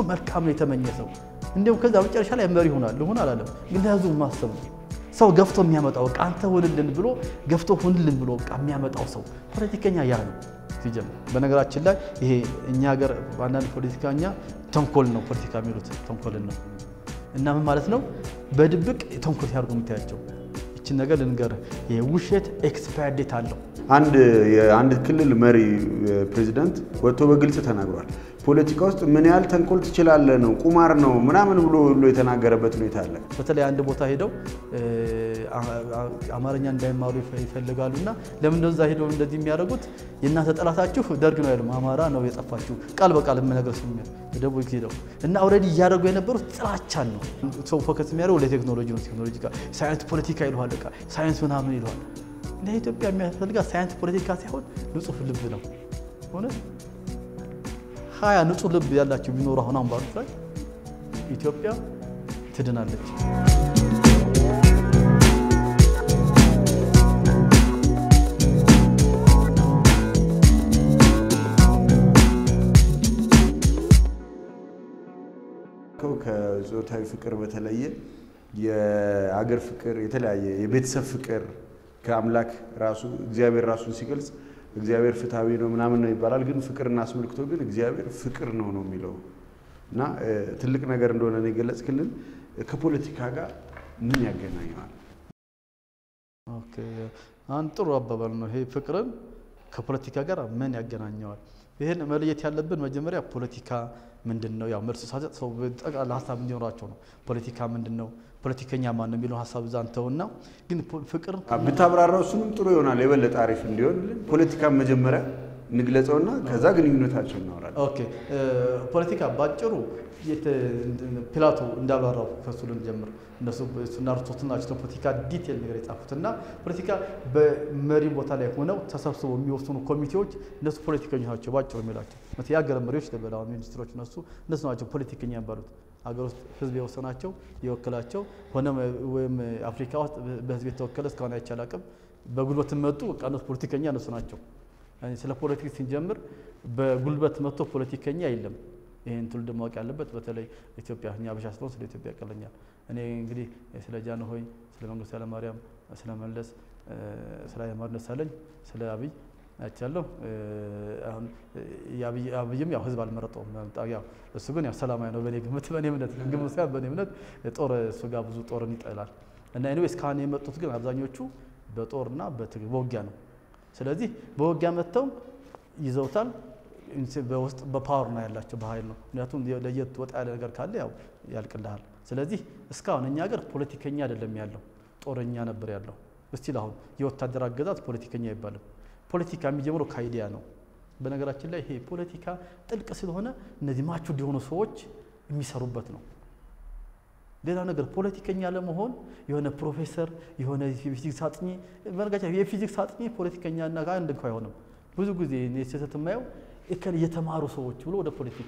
መልካም ነው የተመኘሰው እንደው ከዛ መጨረሻ ላይ መሪ ሆናል አላለም ግን ለህዝቡ ማሰብ ሰው ገፍቶ የሚያመጣው አንተ ሆንልን ብሎ ገፍቶ ሆንልን ብሎ የሚያመጣው ሰው ፖለቲከኛ ያ ነው ሲጀምር በነገራችን ላይ ይሄ እኛ ሀገር አንዳንድ ፖለቲከኛ ተንኮል ነው ፖለቲካ የሚሉት ተንኮል ነው እና ምን ማለት ነው በድብቅ ተንኮል ያርጉ ምታያቸው እቺ ነገር ልንገር የውሸት ኤክስፓየር ዴት አለው አንድ ክልል መሪ ፕሬዝዳንት ወጥቶ በግልጽ ተናግሯል ፖለቲካ ውስጥ ምን ያህል ተንኮል ትችላለህ ነው ቁማር ነው ምናምን ብሎ የተናገረበት ሁኔታ አለ በተለይ አንድ ቦታ ሄደው አማርኛ እንዳይማሩ ይፈልጋሉና ለምን እንደዛ ሄደው እንደዚህ የሚያደርጉት የእናንተ ጠላታችሁ ደርግ ነው ያለው አማራ ነው የጠፋችሁ ቃል በቃል ነገር ሲመር ደቡብ ሄደው እና ኦሬዲ ያደረጉ የነበሩት ጥላቻን ነው ሰው ፎከስ የሚያደርገው ለቴክኖሎጂ ነው ቴክኖሎጂ ሳይንስ ፖለቲካ ይልዋል በቃ ሳይንስ ምናምን ይልዋል ለኢትዮጵያ የሚያስፈልጋው ሳይንስ ፖለቲካ ሳይሆን ንጹህ ልብ ነው ሆነ ሃያ ንጹህ ልብ ያላችሁ ቢኖር አሁን አንባሩት ላይ ኢትዮጵያ ትድናለች ከዞታዊ ፍቅር በተለየ የሀገር ፍቅር የተለያየ የቤተሰብ ፍቅር ከአምላክ ራሱ እግዚአብሔር ራሱን ሲገልጽ እግዚአብሔር ፍትሃዊ ነው ምናምን ነው ይባላል ግን ፍቅርና አስመልክቶ ግን እግዚአብሔር ፍቅር ነው የሚለው እና ትልቅ ነገር እንደሆነ ነው የገለጽክልን ከፖለቲካ ጋር ምን ያገናኛል ኦኬ አንጥሩ አባባል ነው ይሄ ፍቅርን ከፖለቲካ ጋር ምን ያገናኛል ይሄን መለየት ያለብን መጀመሪያ ፖለቲካ ምንድነው ያው መልስ ሳይሰጥ ሰው ጠቅላላ ሐሳብ እንዲኖራቸው ነው ፖለቲካ ምንድነው ፖለቲከኛ ማን ነው የሚለው ሐሳብ ዛንተውና ግን ፍቅር ብታብራራው እሱንም ጥሩ ይሆናል የበለጠ አሪፍ እንዲሆን ፖለቲካ መጀመሪያ ንግለጸውና ከዛ ግንኙነታቸው እናወራለን ኦኬ ፖለቲካ ባጭሩ ፕላቶ እንዳብራራው ከሱልን ጀምር እነሱ ስናርቶትና ፖለቲካ ዲቴል ነገር የጻፉትና ፖለቲካ በመሪ ቦታ ላይ ሆነው ተሰብስበው የሚወስኑ ኮሚቴዎች እነሱ ፖለቲከኞች ናቸው ባጭሩ የሚላቸው ማለት ያገረ መሪዎች ለበላው ሚኒስትሮች እነሱ ናቸው ፖለቲከኛ ያባሉት ሀገር ውስጥ ህዝብ የወሰናቸው ይወክላቸው ሆነ ወይም አፍሪካ ውስጥ በህዝብ የተወከለ እስካሁን አይቻላቅም በጉልበት መጡ ቀኖት ፖለቲከኛ እነሱ ናቸው ስለ ፖለቲካ ሲጀምር በጉልበት መጥቶ ፖለቲከኛ የለም ይሄን ትውልድ ማወቅ ያለበት በተለይ ኢትዮጵያኛ በሻስለው ስለ ኢትዮጵያ ቀለኛል እኔ እንግዲህ ስለ ጃንሆይ ስለ መንግስቱ ኃይለማርያም ስለ መለስ ስለ ኃይለማርያም ደሳለኝ ስለ አብይ አቻለው አሁን ያብይም ያው ህዝብ አልመረጠውም ያው እሱ ግን ያው ሰላማዊ ነው በኔ ግምት በኔ እምነት ጦር እሱ ጋር ብዙ ጦርን ይጠላል እና ኤኒዌይስ ካን የመጡት ግን አብዛኞቹ በጦርና በትግል በውጊያ ነው ስለዚህ በውጊያ መተው ይዘውታል በውስጥ በፓወር ነው ያላቸው በኃይል ነው ምክንያቱም ለየት ወጣ ያለ ነገር ካለ ያው ያልቅልሃል ስለዚህ እስካሁን እኛ ሀገር ፖለቲከኛ አይደለም ያለው ጦረኛ ነበር ያለው እስቲ አሁን የወታደር አገዛዝ ፖለቲከኛ ይባላል ፖለቲካ የሚጀምረው ከአይዲያ ነው በነገራችን ላይ ይሄ ፖለቲካ ጥልቅ ስለሆነ እነዚህ ማቹ ዲሆኑ ሰዎች የሚሰሩበት ነው ሌላ ነገር ፖለቲከኛ ለመሆን የሆነ ፕሮፌሰር የሆነ ፊዚክስ አጥኚ በነገራችን የፊዚክስ አጥኚ ፖለቲከኛና ጋር እንደ እንኳን አይሆንም ብዙ ጊዜ እነዚህ የማየው እከለ የተማሩ ሰዎች ብሎ ወደ ፖለቲካ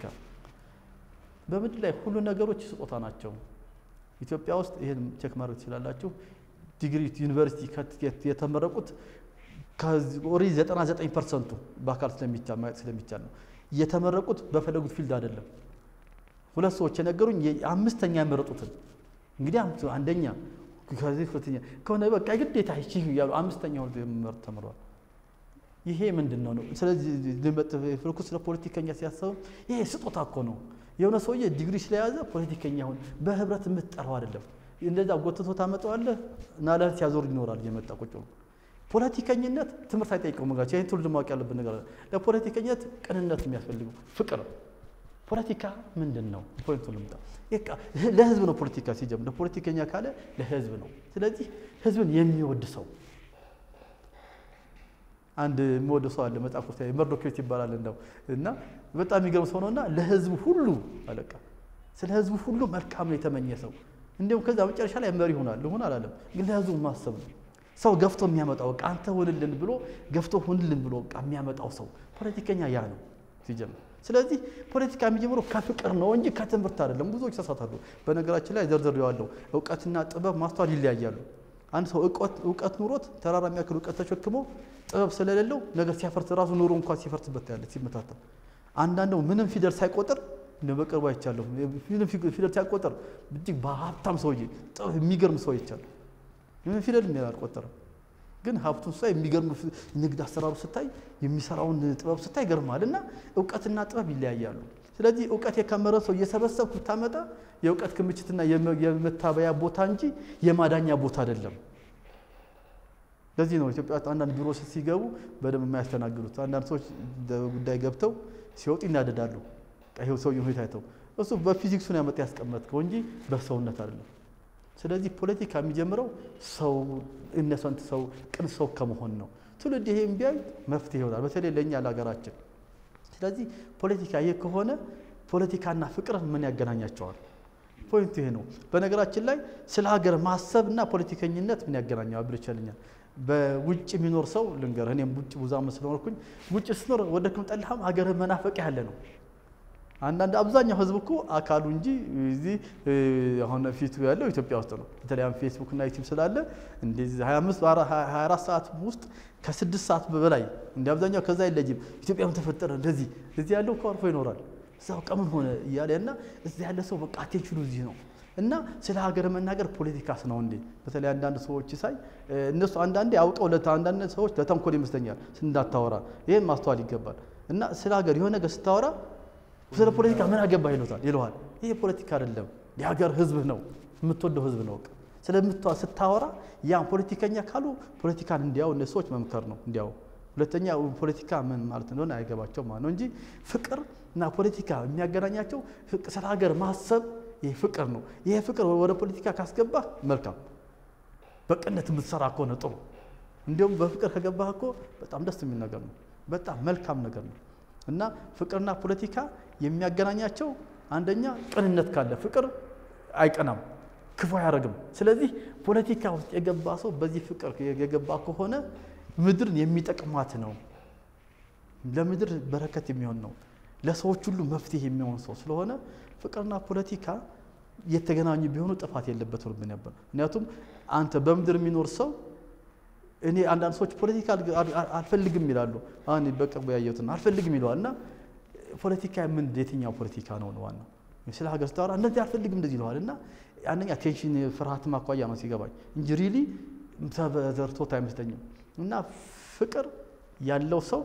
በምድር ላይ ሁሉ ነገሮች ስጦታ ናቸው ኢትዮጵያ ውስጥ ይሄን ቼክ ማድረግ ትችላላችሁ ዲግሪ ዩኒቨርሲቲ የተመረቁት ከኦሪ 99% በአካል ስለሚቻል ነው የተመረቁት በፈለጉት ፊልድ አይደለም ሁለት ሰዎች የነገሩኝ አምስተኛ ያመረጡትን እንግዲህ አንደኛ ከዚህ ሁለተኛ ከሆነ በቃ ግዴታ እሺ ያው አምስተኛው ተመረዋል ይሄ ምንድነው ነው ስለዚህ ፍልኩስ ለፖለቲከኛ ሲያሰው ይሄ ስጦታ እኮ ነው የሆነ ሰውዬ ዲግሪ ስለያዘ ፖለቲከኛ ሆነ በህብረት የምትጠራው አይደለም እንደዛ ጎትቶ ታመጣዋለህ እና ለህት ያዞር ይኖራል የመጣ ቁጭ ነው ፖለቲከኝነት ትምርት አይጠይቀውም ጋር ይሄን ትውልድ ማወቅ ያለብን ነገር ለፖለቲከኝነት ቅንነት የሚያስፈልገው ፍቅር ፖለቲካ ምንድነው ፖለቲካ ልምጣ ለህዝብ ነው ፖለቲካ ሲጀምር ለፖለቲከኛ ካለ ለህዝብ ነው ስለዚህ ህዝብን የሚወድ ሰው አንድ ሞዶ ሰው አለ መጣፍ ውስጥ መርዶክዮስ ይባላል እና በጣም የሚገርም ሰው ነውና ለህዝብ ሁሉ አለቃ ስለ ህዝብ ሁሉ መልካም ነው የተመኘሰው እንደውም ከዛ መጨረሻ ላይ መሪ ሆናል አላለም ግን ለህዝቡ ማሰብ ነው ሰው ገፍቶ የሚያመጣው አንተ ሆንልን ብሎ ገፍቶ ሆንልን ብሎ የሚያመጣው ሰው ፖለቲከኛ ያ ነው ሲጀምር ስለዚህ ፖለቲካ የሚጀምረው ከፍቅር ነው እንጂ ከትምህርት አይደለም ብዙዎች ተሳሳቱ በነገራችን ላይ ዘርዘር ያለው ዕውቀትና ጥበብ ማስተዋል ይለያያሉ አንድ ሰው ዕውቀት ኑሮት ተራራ የሚያክል ዕውቀት ተሸክሞ ጥበብ ስለሌለው ነገር ሲያፈርስ ራሱ ኑሮ እንኳን ሲፈርስበት ያለ ሲመታታ አንዳንዱ ምንም ፊደል ሳይቆጥር በቅርቡ አይቻለሁ ፊደል ሲያቆጠር እጅግ በሀብታም ሰውዬ የሚገርም ሰው ይቻላል ፊደል የሚያቆጠር ግን ሀብቱን ሳይ የሚገርም ንግድ አሰራሩ ስታይ የሚሰራውን ጥበብ ስታይ ገርማልና ዕውቀትና ጥበብ ይለያያሉ ስለዚህ ዕውቀት የከመረ ሰው እየሰበሰብኩ ታመጣ የዕውቀት ክምችትና የመታበያ ቦታ እንጂ የማዳኛ ቦታ አይደለም ለዚህ ነው ኢትዮጵያ አንዳንድ ቢሮዎች ሲገቡ በደም የማያስተናግዱት አንዳንድ ሰዎች ጉዳይ ገብተው ሲወጡ ይናደዳሉ ቀይው ሰው ይሁን ታይተው እሱ በፊዚክሱ ነው ያመጣ ያስቀመጥከው እንጂ በሰውነት አይደለም ስለዚህ ፖለቲካ የሚጀምረው ሰው እነሰንት ሰው ቅን ሰው ከመሆን ነው ትውልድ ይሄን ቢያይ መፍትሄ ይሆናል በተለይ ለኛ ለሀገራችን ስለዚህ ፖለቲካ ከሆነ ፖለቲካና ፍቅር ምን ያገናኛቸዋል ፖይንቱ ይሄ ነው በነገራችን ላይ ስለ ሀገር ማሰብና ፖለቲከኝነት ምን ያገናኛል ብለቻለኛል በውጭ የሚኖር ሰው ልንገር እኔም ውጭ ብዙም ስለሆንኩኝ ውጭ ስኖር ወደኩም ጠልሃም ሀገር መናፈቅ ያለ ነው አንዳንድ አብዛኛው ህዝብ እኮ አካሉ እንጂ እዚህ አሁን ፊቱ ያለው ኢትዮጵያ ውስጥ ነው በተለይ ፌስቡክ እና ዩቲዩብ ስላለ እንደዚህ 25 24 ሰዓት ውስጥ ከ6 ሰዓት በላይ እንደ አብዛኛው ከዛ ይለጅም ኢትዮጵያም ተፈጠረ እንደዚህ እዚህ ያለው ኮርፎ ይኖራል ሰው ቀምን ሆነ ያለና እዚህ ያለ ሰው በቃ አቴንሽኑ እዚህ ነው እና ስለ ሀገር መናገር ፖለቲካስ ነው እንዴ በተለይ አንዳንድ ሰዎች ሳይ እነሱ አንዳንዴ አውቀው ለአንዳንድ ሰዎች ለተንኮል ይመስለኛል እንዳታወራ ይሄን ማስተዋል ይገባል እና ስለ ሀገር የሆነ ነገር ስታወራ ስለ ፖለቲካ ምን አገባህ ይለዋል ይሄ ፖለቲካ አይደለም የሀገር ህዝብ ነው የምትወደው ህዝብ ነው ስለምትዋ ስታወራ ያ ፖለቲከኛ ካሉ ፖለቲካን እንዲያው እነሱዎች መምከር ነው እንዲያው ሁለተኛ ፖለቲካ ምን ማለት እንደሆነ አይገባቸው ማለት ነው እንጂ ፍቅር እና ፖለቲካ የሚያገናኛቸው ስለ ሀገር ማሰብ ይሄ ፍቅር ነው ይሄ ፍቅር ወደ ፖለቲካ ካስገባ መልካም በቅነት የምትሰራ ከሆነ ጥሩ እንዲያው በፍቅር ከገባህ እኮ በጣም ደስ የሚል ነገር ነው በጣም መልካም ነገር ነው እና ፍቅርና ፖለቲካ የሚያገናኛቸው አንደኛ ቅንነት ካለ ፍቅር አይቀናም ክፉ ያረግም ስለዚህ ፖለቲካ ውስጥ የገባ ሰው በዚህ ፍቅር የገባ ከሆነ ምድርን የሚጠቅማት ነው ለምድር በረከት የሚሆን ነው ለሰዎች ሁሉ መፍትሄ የሚሆን ሰው ስለሆነ ፍቅርና ፖለቲካ የተገናኙ ቢሆኑ ጥፋት የለበትም ነበር ምክንያቱም አንተ በምድር የሚኖር ሰው እኔ አንዳንድ ሰዎች ፖለቲካ አልፈልግም ይላሉ አሁን በቅርቡ ያየሁትና አልፈልግም ይላልና ፖለቲካ ምን የትኛው ፖለቲካ ነው ዋናው ስለ ሀገር ስታወራ እንደዚህ አልፈልግም እንደዚህ ይላልና አንደኛ ቴንሽን ፍርሃት ማቋያ ነው ሲገባኝ እንጂ ሪሊ ተዘርቶት አይመስለኝም እና ፍቅር ያለው ሰው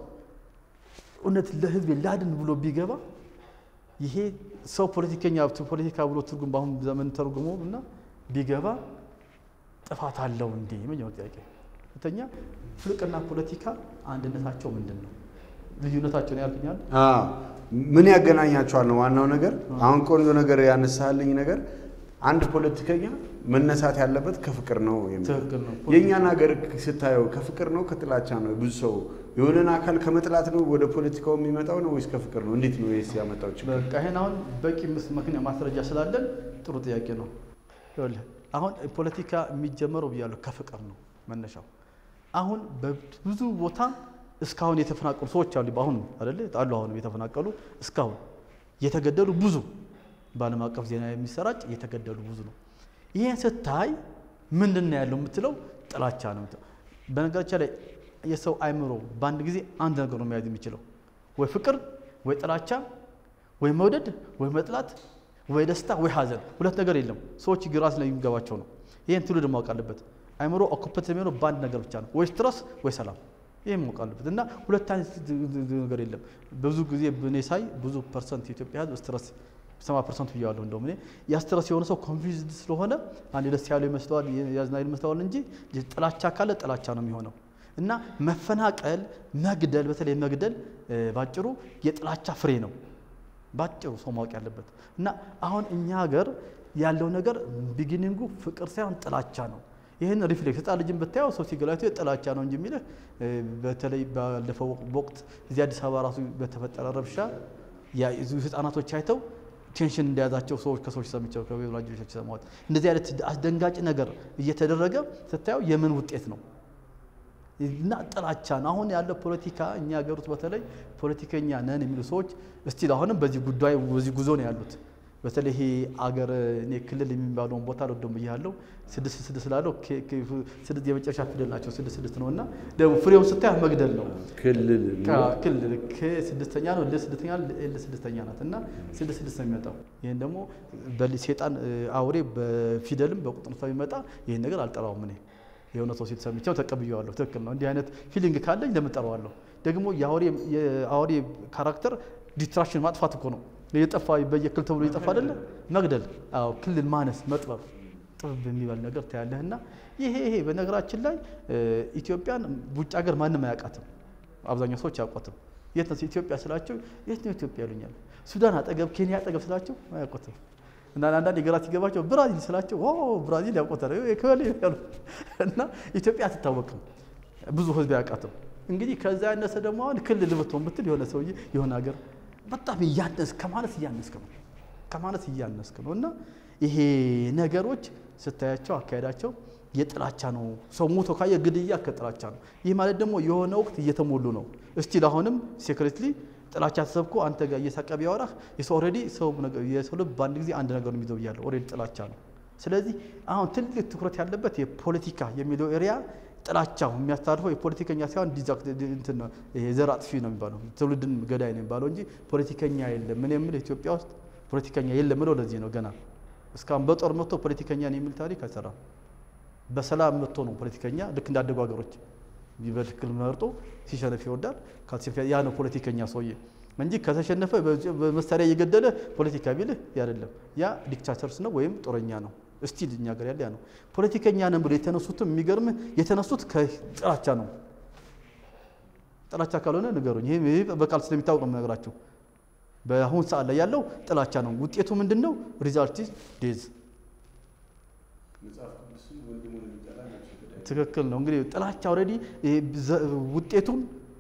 እውነት ለህዝብ ላድን ብሎ ቢገባ ይሄ ሰው ፖለቲካ ብሎ ትርጉም ባሁን ዘመን ተርጉሞና ቢገባ ጥፋት አለው እንዴ ምንድነው ጥያቄ ሁለተኛ ፍቅርና ፖለቲካ አንድነታቸው ምንድነው ልዩነታቸው ነው ያልከኛል ምን ያገናኛቸዋል ነው ዋናው ነገር አሁን ቆንጆ ነገር ያነሳልኝ ነገር አንድ ፖለቲከኛ መነሳት ያለበት ከፍቅር ነው የሚል የኛን ሀገር ስታየው ከፍቅር ነው ከጥላቻ ነው ብዙ ሰው የሆነን አካል ከመጥላት ነው ወደ ፖለቲካው የሚመጣው ነው ወይስ ከፍቅር ነው እንዴት ነው ይሄስ ያመጣው ችግር በቃ ይሄን አሁን በቂ ምክንያት ማስረጃ ስላለን ጥሩ ጥያቄ ነው ይኸውልህ አሁን ፖለቲካ የሚጀመረው ብያለሁ ከፍቅር ነው መነሻው አሁን በብዙ ቦታ እስካሁን የተፈናቀሉ ሰዎች አሉ ባሁን አይደል አሉ አሁን የተፈናቀሉ እስካሁን የተገደሉ ብዙ ባለም አቀፍ ዜና የሚሰራጭ የተገደሉ ብዙ ነው ይሄን ስታይ ምንድነው ያለው የምትለው ጥላቻ ነው በነገራችን ላይ የሰው አይምሮ ባንድ ጊዜ አንድ ነገር ነው የሚያዝ የሚችለው ወይ ፍቅር ወይ ጥላቻ ወይ መውደድ ወይ መጥላት ወይ ደስታ ወይ ሀዘን ሁለት ነገር የለም ሰዎች ግራስ ላይ የሚገባቸው ነው ይሄን ትውልድ ማወቅ አለበት አይምሮ ኦኩፔት የሚሆነው ባንድ ነገር ብቻ ነው ወይ ስትረስ ወይ ሰላም ይሄን ማወቅ አለበት እና ሁለት አይነት ነገር የለም ብዙ ጊዜ በኔሳይ ብዙ ፐርሰንት ኢትዮጵያ ህዝብ ስትረስ 70% ይያለው እንደውም እኔ ያስተረስ የሆነ ሰው ኮንፊውዝድ ስለሆነ አንድ ደስ ያለው ይመስላል ያዝናይል መስታወል እንጂ ጥላቻ ካለ ጥላቻ ነው የሚሆነው እና መፈናቀል መግደል በተለይ መግደል ባጭሩ የጥላቻ ፍሬ ነው ባጭሩ ሰው ማወቅ ያለበት እና አሁን እኛ ሀገር ያለው ነገር ቢጊኒንጉ ፍቅር ሳይሆን ጥላቻ ነው ይሄን ሪፍሌክስ ታልጅም በታየው ሰው ሲገላቱ ጥላቻ ነው እንጂ የሚል በተለይ ባለፈው ወቅት እዚህ አዲስ አበባ ራሱ በተፈጠረ ረብሻ ያ ህፃናቶች አይተው ቴንሽን እንደያዛቸው ሰዎች ከሰዎች ሰምቸው ከወላጆቻቸው ሰማዋት እንደዚህ አይነት አስደንጋጭ ነገር እየተደረገ ስታየው የምን ውጤት ነው እና ጥላቻ ነው አሁን ያለው ፖለቲካ እኛ ሀገሩት በተለይ ፖለቲከኛ ነን የሚሉ ሰዎች እስቲ አሁንም በዚህ ጉዳይ በዚህ ጉዞ ነው ያሉት በተለይ አገር እኔ ክልል የሚባለውን ቦታ ለደም ይያለው 6 ስላለው ስድስት የመጨረሻ ፊደል ናቸው 6 ነውና ደግሞ ፍሬውን ስታይ መግደል ነው ክልል ከስድስተኛ ነው ለስድስተኛ ለስድስተኛ ናትና 6 ነው የሚመጣው ይሄን ደግሞ በሰይጣን አውሬ በፊደልም በቁጥር ስለሚመጣ ይሄን ነገር አልጠራውም እኔ የሆነ ሰው ሲተሰምቸው ተቀብየዋለሁ ትክክል ነው እንዲህ አይነት ፊሊንግ ካለኝ ለምጠራዋለሁ ደግሞ የአውሬ ካራክተር ዲስትራክሽን ማጥፋት እኮ ነው ለየጠፋ በየክል ተብሎ ይጠፋ አይደለ መግደል አው ክልል ማነስ መጥበብ ጥብ የሚባል ነገር ታያለህና ይሄ በነገራችን ላይ ኢትዮጵያን ውጭ ሀገር ማንንም አያውቃትም አብዛኛው ሰዎች ያውቁትም የት ነው ኢትዮጵያ ስላቸው የት ነው ኢትዮጵያ ያሉኛል ሱዳን አጠገብ ኬንያ አጠገብ ስላቸው አያውቁትም እና አንዳንድ የግራት ይገባቸው ብራዚል ስላቸው ብራዚል ያውቁታል ይከለ ይላሉ እና ኢትዮጵያ አትታወቅም ብዙ ህዝብ ያውቃትም እንግዲህ ከዛ ያነሰ ደግሞ አሁን ክልል ብትሆን ብትል የሆነ ሰውዬ የሆነ ሀገር በጣም ከማለት እያነስክ ነውና ይሄ ነገሮች ስታያቸው አካሄዳቸው የጥላቻ ነው ሰው ሞቶ ካየ ግድያ ከጥላቻ ነው ይሄ ማለት ደግሞ የሆነ ወቅት እየተሞሉ ነው እስቲ አሁንም ሴክሬትሊ ጥላቻ ተሰብኮ አንተ ጋር እየሳቀብ ያወራህ የሰው ኦሬዲ ሰው ልብ ባንድ ጊዜ አንድ ነገር የሚዘው ያለው ኦሬዲ ጥላቻ ነው ስለዚህ አሁን ትልቅ ትኩረት ያለበት የፖለቲካ የሚለው ኤሪያ ጥላቻው የሚያስተላልፈው የፖለቲከኛ ሳይሆን ዲዛክት እንትን ነው ይሄ ዘራጥፊ ነው የሚባለው ትውልድን ገዳይ ነው የሚባለው እንጂ ፖለቲከኛ የለም ምን የሚል ኢትዮጵያ ውስጥ ፖለቲከኛ የለም ነው ለዚህ ነው ገና እስካሁን በጦር መጥቶ ፖለቲከኛ ነው የሚል ታሪክ አይሰራም በሰላም መጥቶ ነው ፖለቲከኛ ልክ እንዳደጉ ሀገሮች ይበልክል መርጦ ሲሸነፍ ይወዳል ካልሲፈ ያ ነው ፖለቲከኛ ሰውዬ እንጂ ከተሸነፈ በመሳሪያ እየገደለ ፖለቲካ ቢልህ አይደለም ያ ዲክታተርስ ነው ወይም ጦረኛ ነው እስቲ ልኛ ሀገር ያለ ያ ነው ፖለቲከኛ ነን ብሎ የተነሱትም የሚገርም የተነሱት ከጥላቻ ነው ጥላቻ ካልሆነ ንገሩኝ ይሄ በቃል ስለሚታወቅ ነው ነገራችሁ በአሁን ሰዓት ላይ ያለው ጥላቻ ነው ውጤቱ ምንድነው ሪዛልት ኢዝ ዴዝ ትክክል ነው እንግዲህ ጥላቻ ኦሬዲ ውጤቱን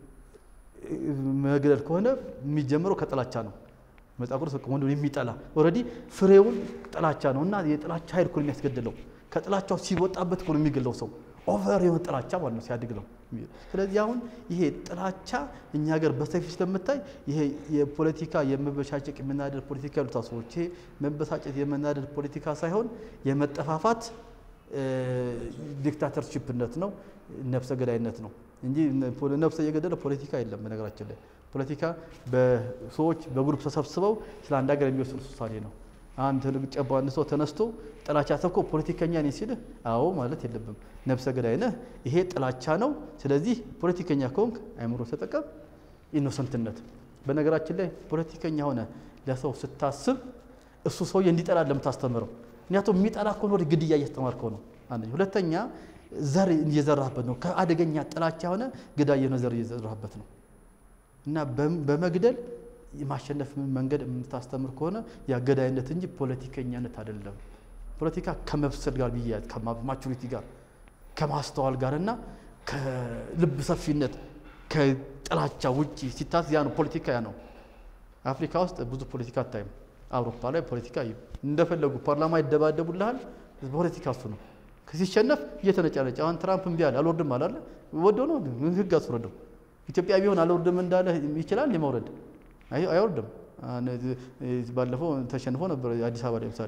መግደል ከሆነ የሚጀምረው ከጥላቻ ነው መጣቁርስ ወንዱ የሚጠላ ኦሬዲ ፍሬውን ጥላቻ ነውና የጥላቻ ኃይል እኮ የሚያስገድለው ከጥላቻው ሲወጣበት እኮ የሚገለው ሰው ኦቨር የሆነ ጥላቻ ማለት ነው ሲያድግ ነው ስለዚህ አሁን ይሄ ጥላቻ እኛ ሀገር በሰፊ ስለምታይ ይሄ የፖለቲካ የመበሻጨቅ የመናደድ ፖለቲካ ያሉት ሰዎች ይሄ መበሳጨት የመናደድ ፖለቲካ ሳይሆን የመጠፋፋት ዲክታተርሺፕነት ነው ነፍሰ ገዳይነት ነው እንጂ ነፍሰ የገደለ ፖለቲካ የለም በነገራችን ላይ ፖለቲካ በሰዎች በግሩፕ ተሰብስበው ስለ አንድ ሀገር የሚወስኑ ውሳኔ ነው አንተ ልግጨባን ሰው ተነስቶ ጥላቻ ተኮ ፖለቲከኛ ነኝ ሲል አዎ ማለት የለብም ነፍሰ ገዳይ ነህ ይሄ ጥላቻ ነው ስለዚህ ፖለቲከኛ ከሆንክ አይምሮ ተጠቀም ኢኖሰንትነት በነገራችን ላይ ፖለቲከኛ ሆነ ለሰው ስታስብ እሱ ሰው እንዲጠላ ለምታስተምረው ምክንያቱም የሚጠላ ከሆነ ወደ ግድያ እያስተማርከው ነው አንደኛ ሁለተኛ ዘር እየዘራህበት ነው ከአደገኛ ጥላቻ ሆነ ግዳይ የሆነ ዘር እየዘራህበት ነው እና በመግደል የማሸነፍ መንገድ የምታስተምር ከሆነ ያገዳይነት እንጂ ፖለቲከኛነት አይደለም ፖለቲካ ከመብሰል ጋር ቢያያዝ ከማቹሪቲ ጋር ከማስተዋል ጋርና ከልብ ሰፊነት ከጥላቻ ውጪ ሲታዝ ያ ነው ፖለቲካ ያ ነው አፍሪካ ውስጥ ብዙ ፖለቲካ ታይም አውሮፓ ላይ ፖለቲካ እንደፈለጉ ፓርላማ ይደባደቡልሃል ፖለቲካ እሱ ነው ከሲሸነፍ እየተነጫነጨ አሁን ትራምፕ ቢያል አልወርድም አላለ ወዶ ነው ህግ አስወርደው ኢትዮጵያ ቢሆን አልወርድም እንዳለ ይችላል ለማውረድ አይወርድም ባለፈው ተሸንፎ ነበር አዲስ አበባ ላይ ምሳሌ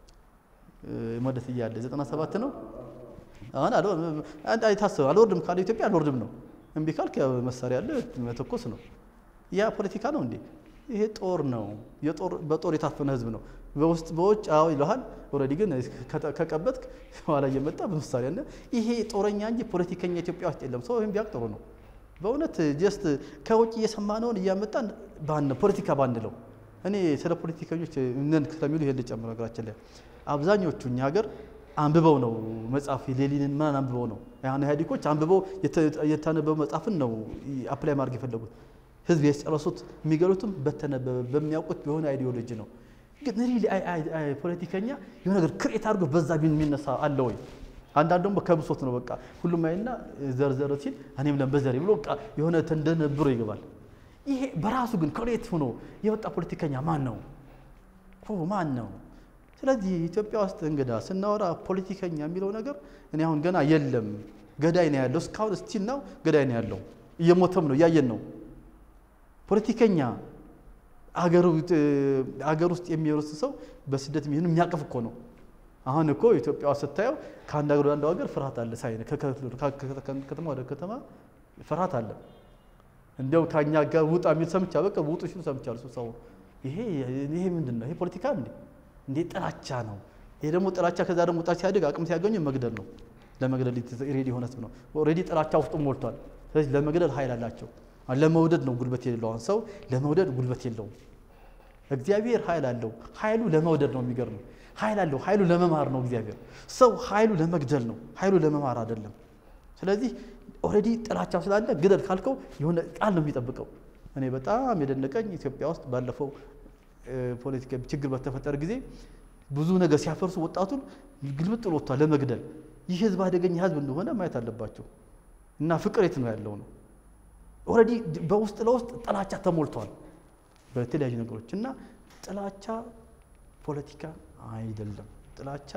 መደት ይያለ 97 ነው አሁን አይታሰብ አልወርድም ካለ ኢትዮጵያ አልወርድም ነው እንቢ ካልክ መሳሪያ ያለ መተኮስ ነው ያ ፖለቲካ ነው እንዴ ይሄ ጦር ነው በጦር የታፈነ ህዝብ ነው በውስጥ በውጭ አው ይልሃል ኦሬዲ ግን ከቀበጥክ ኋላ እየመጣ በመሳሪያ እና ይሄ ጦረኛ እንጂ ፖለቲከኛ ኢትዮጵያ ውስጥ የለም ሰው ይሄን ቢያቅጥሩ ነው በእውነት ጀስት ከውጭ እየሰማነውን እያመጣን ፖለቲካ ባንለው እኔ ስለ ፖለቲከኞች ምን ስለሚሉ ይሄን ልጨምር ነገራችን ላይ አብዛኞቹ እኛ ሀገር አንብበው ነው መጻፍ ሌሊንን ማን አንብበው ነው ያን ሃዲኮች አንብበው የታነበው መጻፍን ነው አፕላይ ማድረግ የፈለጉት ህዝብ የጨረሱት የሚገሉትም በተነበበ በሚያውቁት የሆነ አይዲዮሎጂ ነው ግን ሪሊ ፖለቲከኛ የሆነ ነገር ክሬት አድርጎ በዛ የሚነሳ አለ ወይ አንዳንድ ደግሞ ከብሶት ነው በቃ ሁሉም አይና ዘርዘር ሲል እኔም ለበዘሪ ብሎ በቃ የሆነ ተንደነብሮ ይገባል ይሄ በራሱ ግን ክሬት ሆኖ የወጣ ፖለቲከኛ ማን ነው ስለዚህ ኢትዮጵያ ውስጥ እንግዳ ስናወራ ፖለቲከኛ የሚለው ነገር እኔ አሁን ገና የለም ገዳይ ነው ያለው ስካውት ስቲል ነው ገዳይ ነው ያለው እየሞተም ነው ያየን ነው ፖለቲከኛ አገር ውስጥ የሚወርስ ሰው በስደት የሚሆን የሚያቀፍ እኮ ነው አሁን እኮ ኢትዮጵያ ስታየው ከአንድ ሀገር ወደ አንድ ሀገር ፍርሃት አለ ሳይነ ከተማ ወደ ከተማ ፍርሃት አለ እንደው ካኛ ጋር ውጣ የሚል ሰምቻ በቃ ውጡ ሲሉ ሰምቻለሁ ሰው ይሄ ምንድነው ይሄ ፖለቲካ እንዴ ጥላቻ ነው ይሄ ደግሞ ጥላቻ ከዛ ደግሞ ጣ ሲያድግ አቅም ሲያገኙ መግደል ነው ለመግደል ሬዲ ሆነስ ነው ኦሬዲ ጥላቻ ውስጥ ሞልቷል ስለዚህ ለመግደል ኃይል አላቸው ለመውደድ ነው ጉልበት የሌለው ሰው ለመውደድ ጉልበት የለውም እግዚአብሔር ኃይል አለው ኃይሉ ለመውደድ ነው የሚገርም ኃይል አለው ኃይሉ ለመማር ነው እግዚአብሔር ሰው ኃይሉ ለመግደል ነው ኃይሉ ለመማር አይደለም ስለዚህ ኦሬዲ ጥላቻ ስላለ ግደል ካልከው የሆነ ቃል ነው የሚጠብቀው እኔ በጣም የደነቀኝ ኢትዮጵያ ውስጥ ባለፈው ፖለቲካ ችግር በተፈጠረ ጊዜ ብዙ ነገር ሲያፈርሱ ወጣቱን ግልብጥ ወጥቷል ለመግደል ይህ ህዝብ አደገኛ ህዝብ እንደሆነ ማየት አለባቸው እና ፍቅር የት ነው ያለው ነው ኦሬዲ በውስጥ ለውስጥ ጥላቻ ተሞልቷል በተለያዩ ነገሮች እና ጥላቻ ፖለቲካ አይደለም ጥላቻ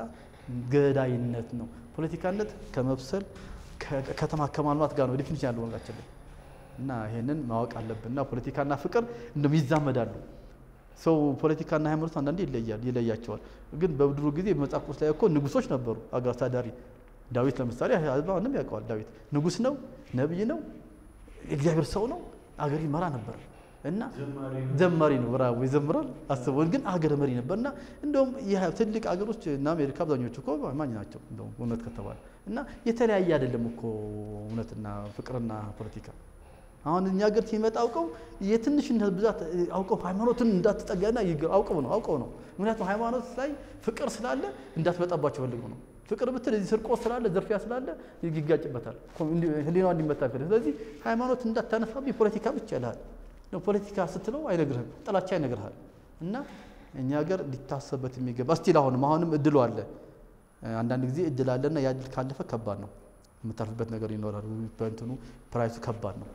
ገዳይነት ነው ፖለቲካነት ከመብሰል ከተማ ከማልማት ጋር ነው ዲፊኒሽን ያለው ወንጋችን እና ይሄንን ማወቅ አለብንና ፖለቲካና ፍቅር እንደሚዛመዳሉ ሰው ፖለቲካና ሃይማኖት አንዳንዴ ይለያቸዋል ግን በድሮ ጊዜ መጽሐፍ ቅዱስ ላይ እኮ ንጉሶች ነበሩ አገር አስተዳዳሪ ዳዊት ለምሳሌ አሁንም ያውቀዋል ዳዊት ንጉስ ነው ነብይ ነው እግዚአብሔር ሰው ነው አገር ይመራ ነበር እና ዘማሪ ነው ብራው ይዘምራል አስበውን ግን አገር መሪ ነበርና እንደውም ትልቅ አገሮች እና አሜሪካ አብዛኞቹ እኮ ማኝ ናቸው እንደውም እውነት ከተባለ እና የተለያየ አይደለም እኮ እውነትና ፍቅርና ፖለቲካ አሁን እኛ ሀገር ሲመጣ አውቀው የትንሽነት ብዛት አውቀው ሃይማኖትን እንዳትጠጋና አውቀው ነው ምክንያቱም ሃይማኖት ላይ ፍቅር ስላለ እንዳትመጣባቸው ፈልገው ነው ፍቅር ብትል እዚህ ስርቆት ስላለ ዘርፊያ ስላለ ይጋጭበታል ህሊናው እንዲመታ ፈልገው ስለዚህ ሃይማኖት እንዳታነሳብኝ ፖለቲካ ብቻ ይላል ነው ፖለቲካ ስትለው አይነግርህም ጥላቻ ይነግርሃል እና እኛ ሀገር ሊታሰበት የሚገባ እስቲ አሁንም እድሉ አለ አንዳንድ ጊዜ እድል አለና ያ እድል ካለፈ ከባድ ነው የምታርፍበት ነገር ይኖራል በእንትኑ ፕራይሱ ከባድ ነው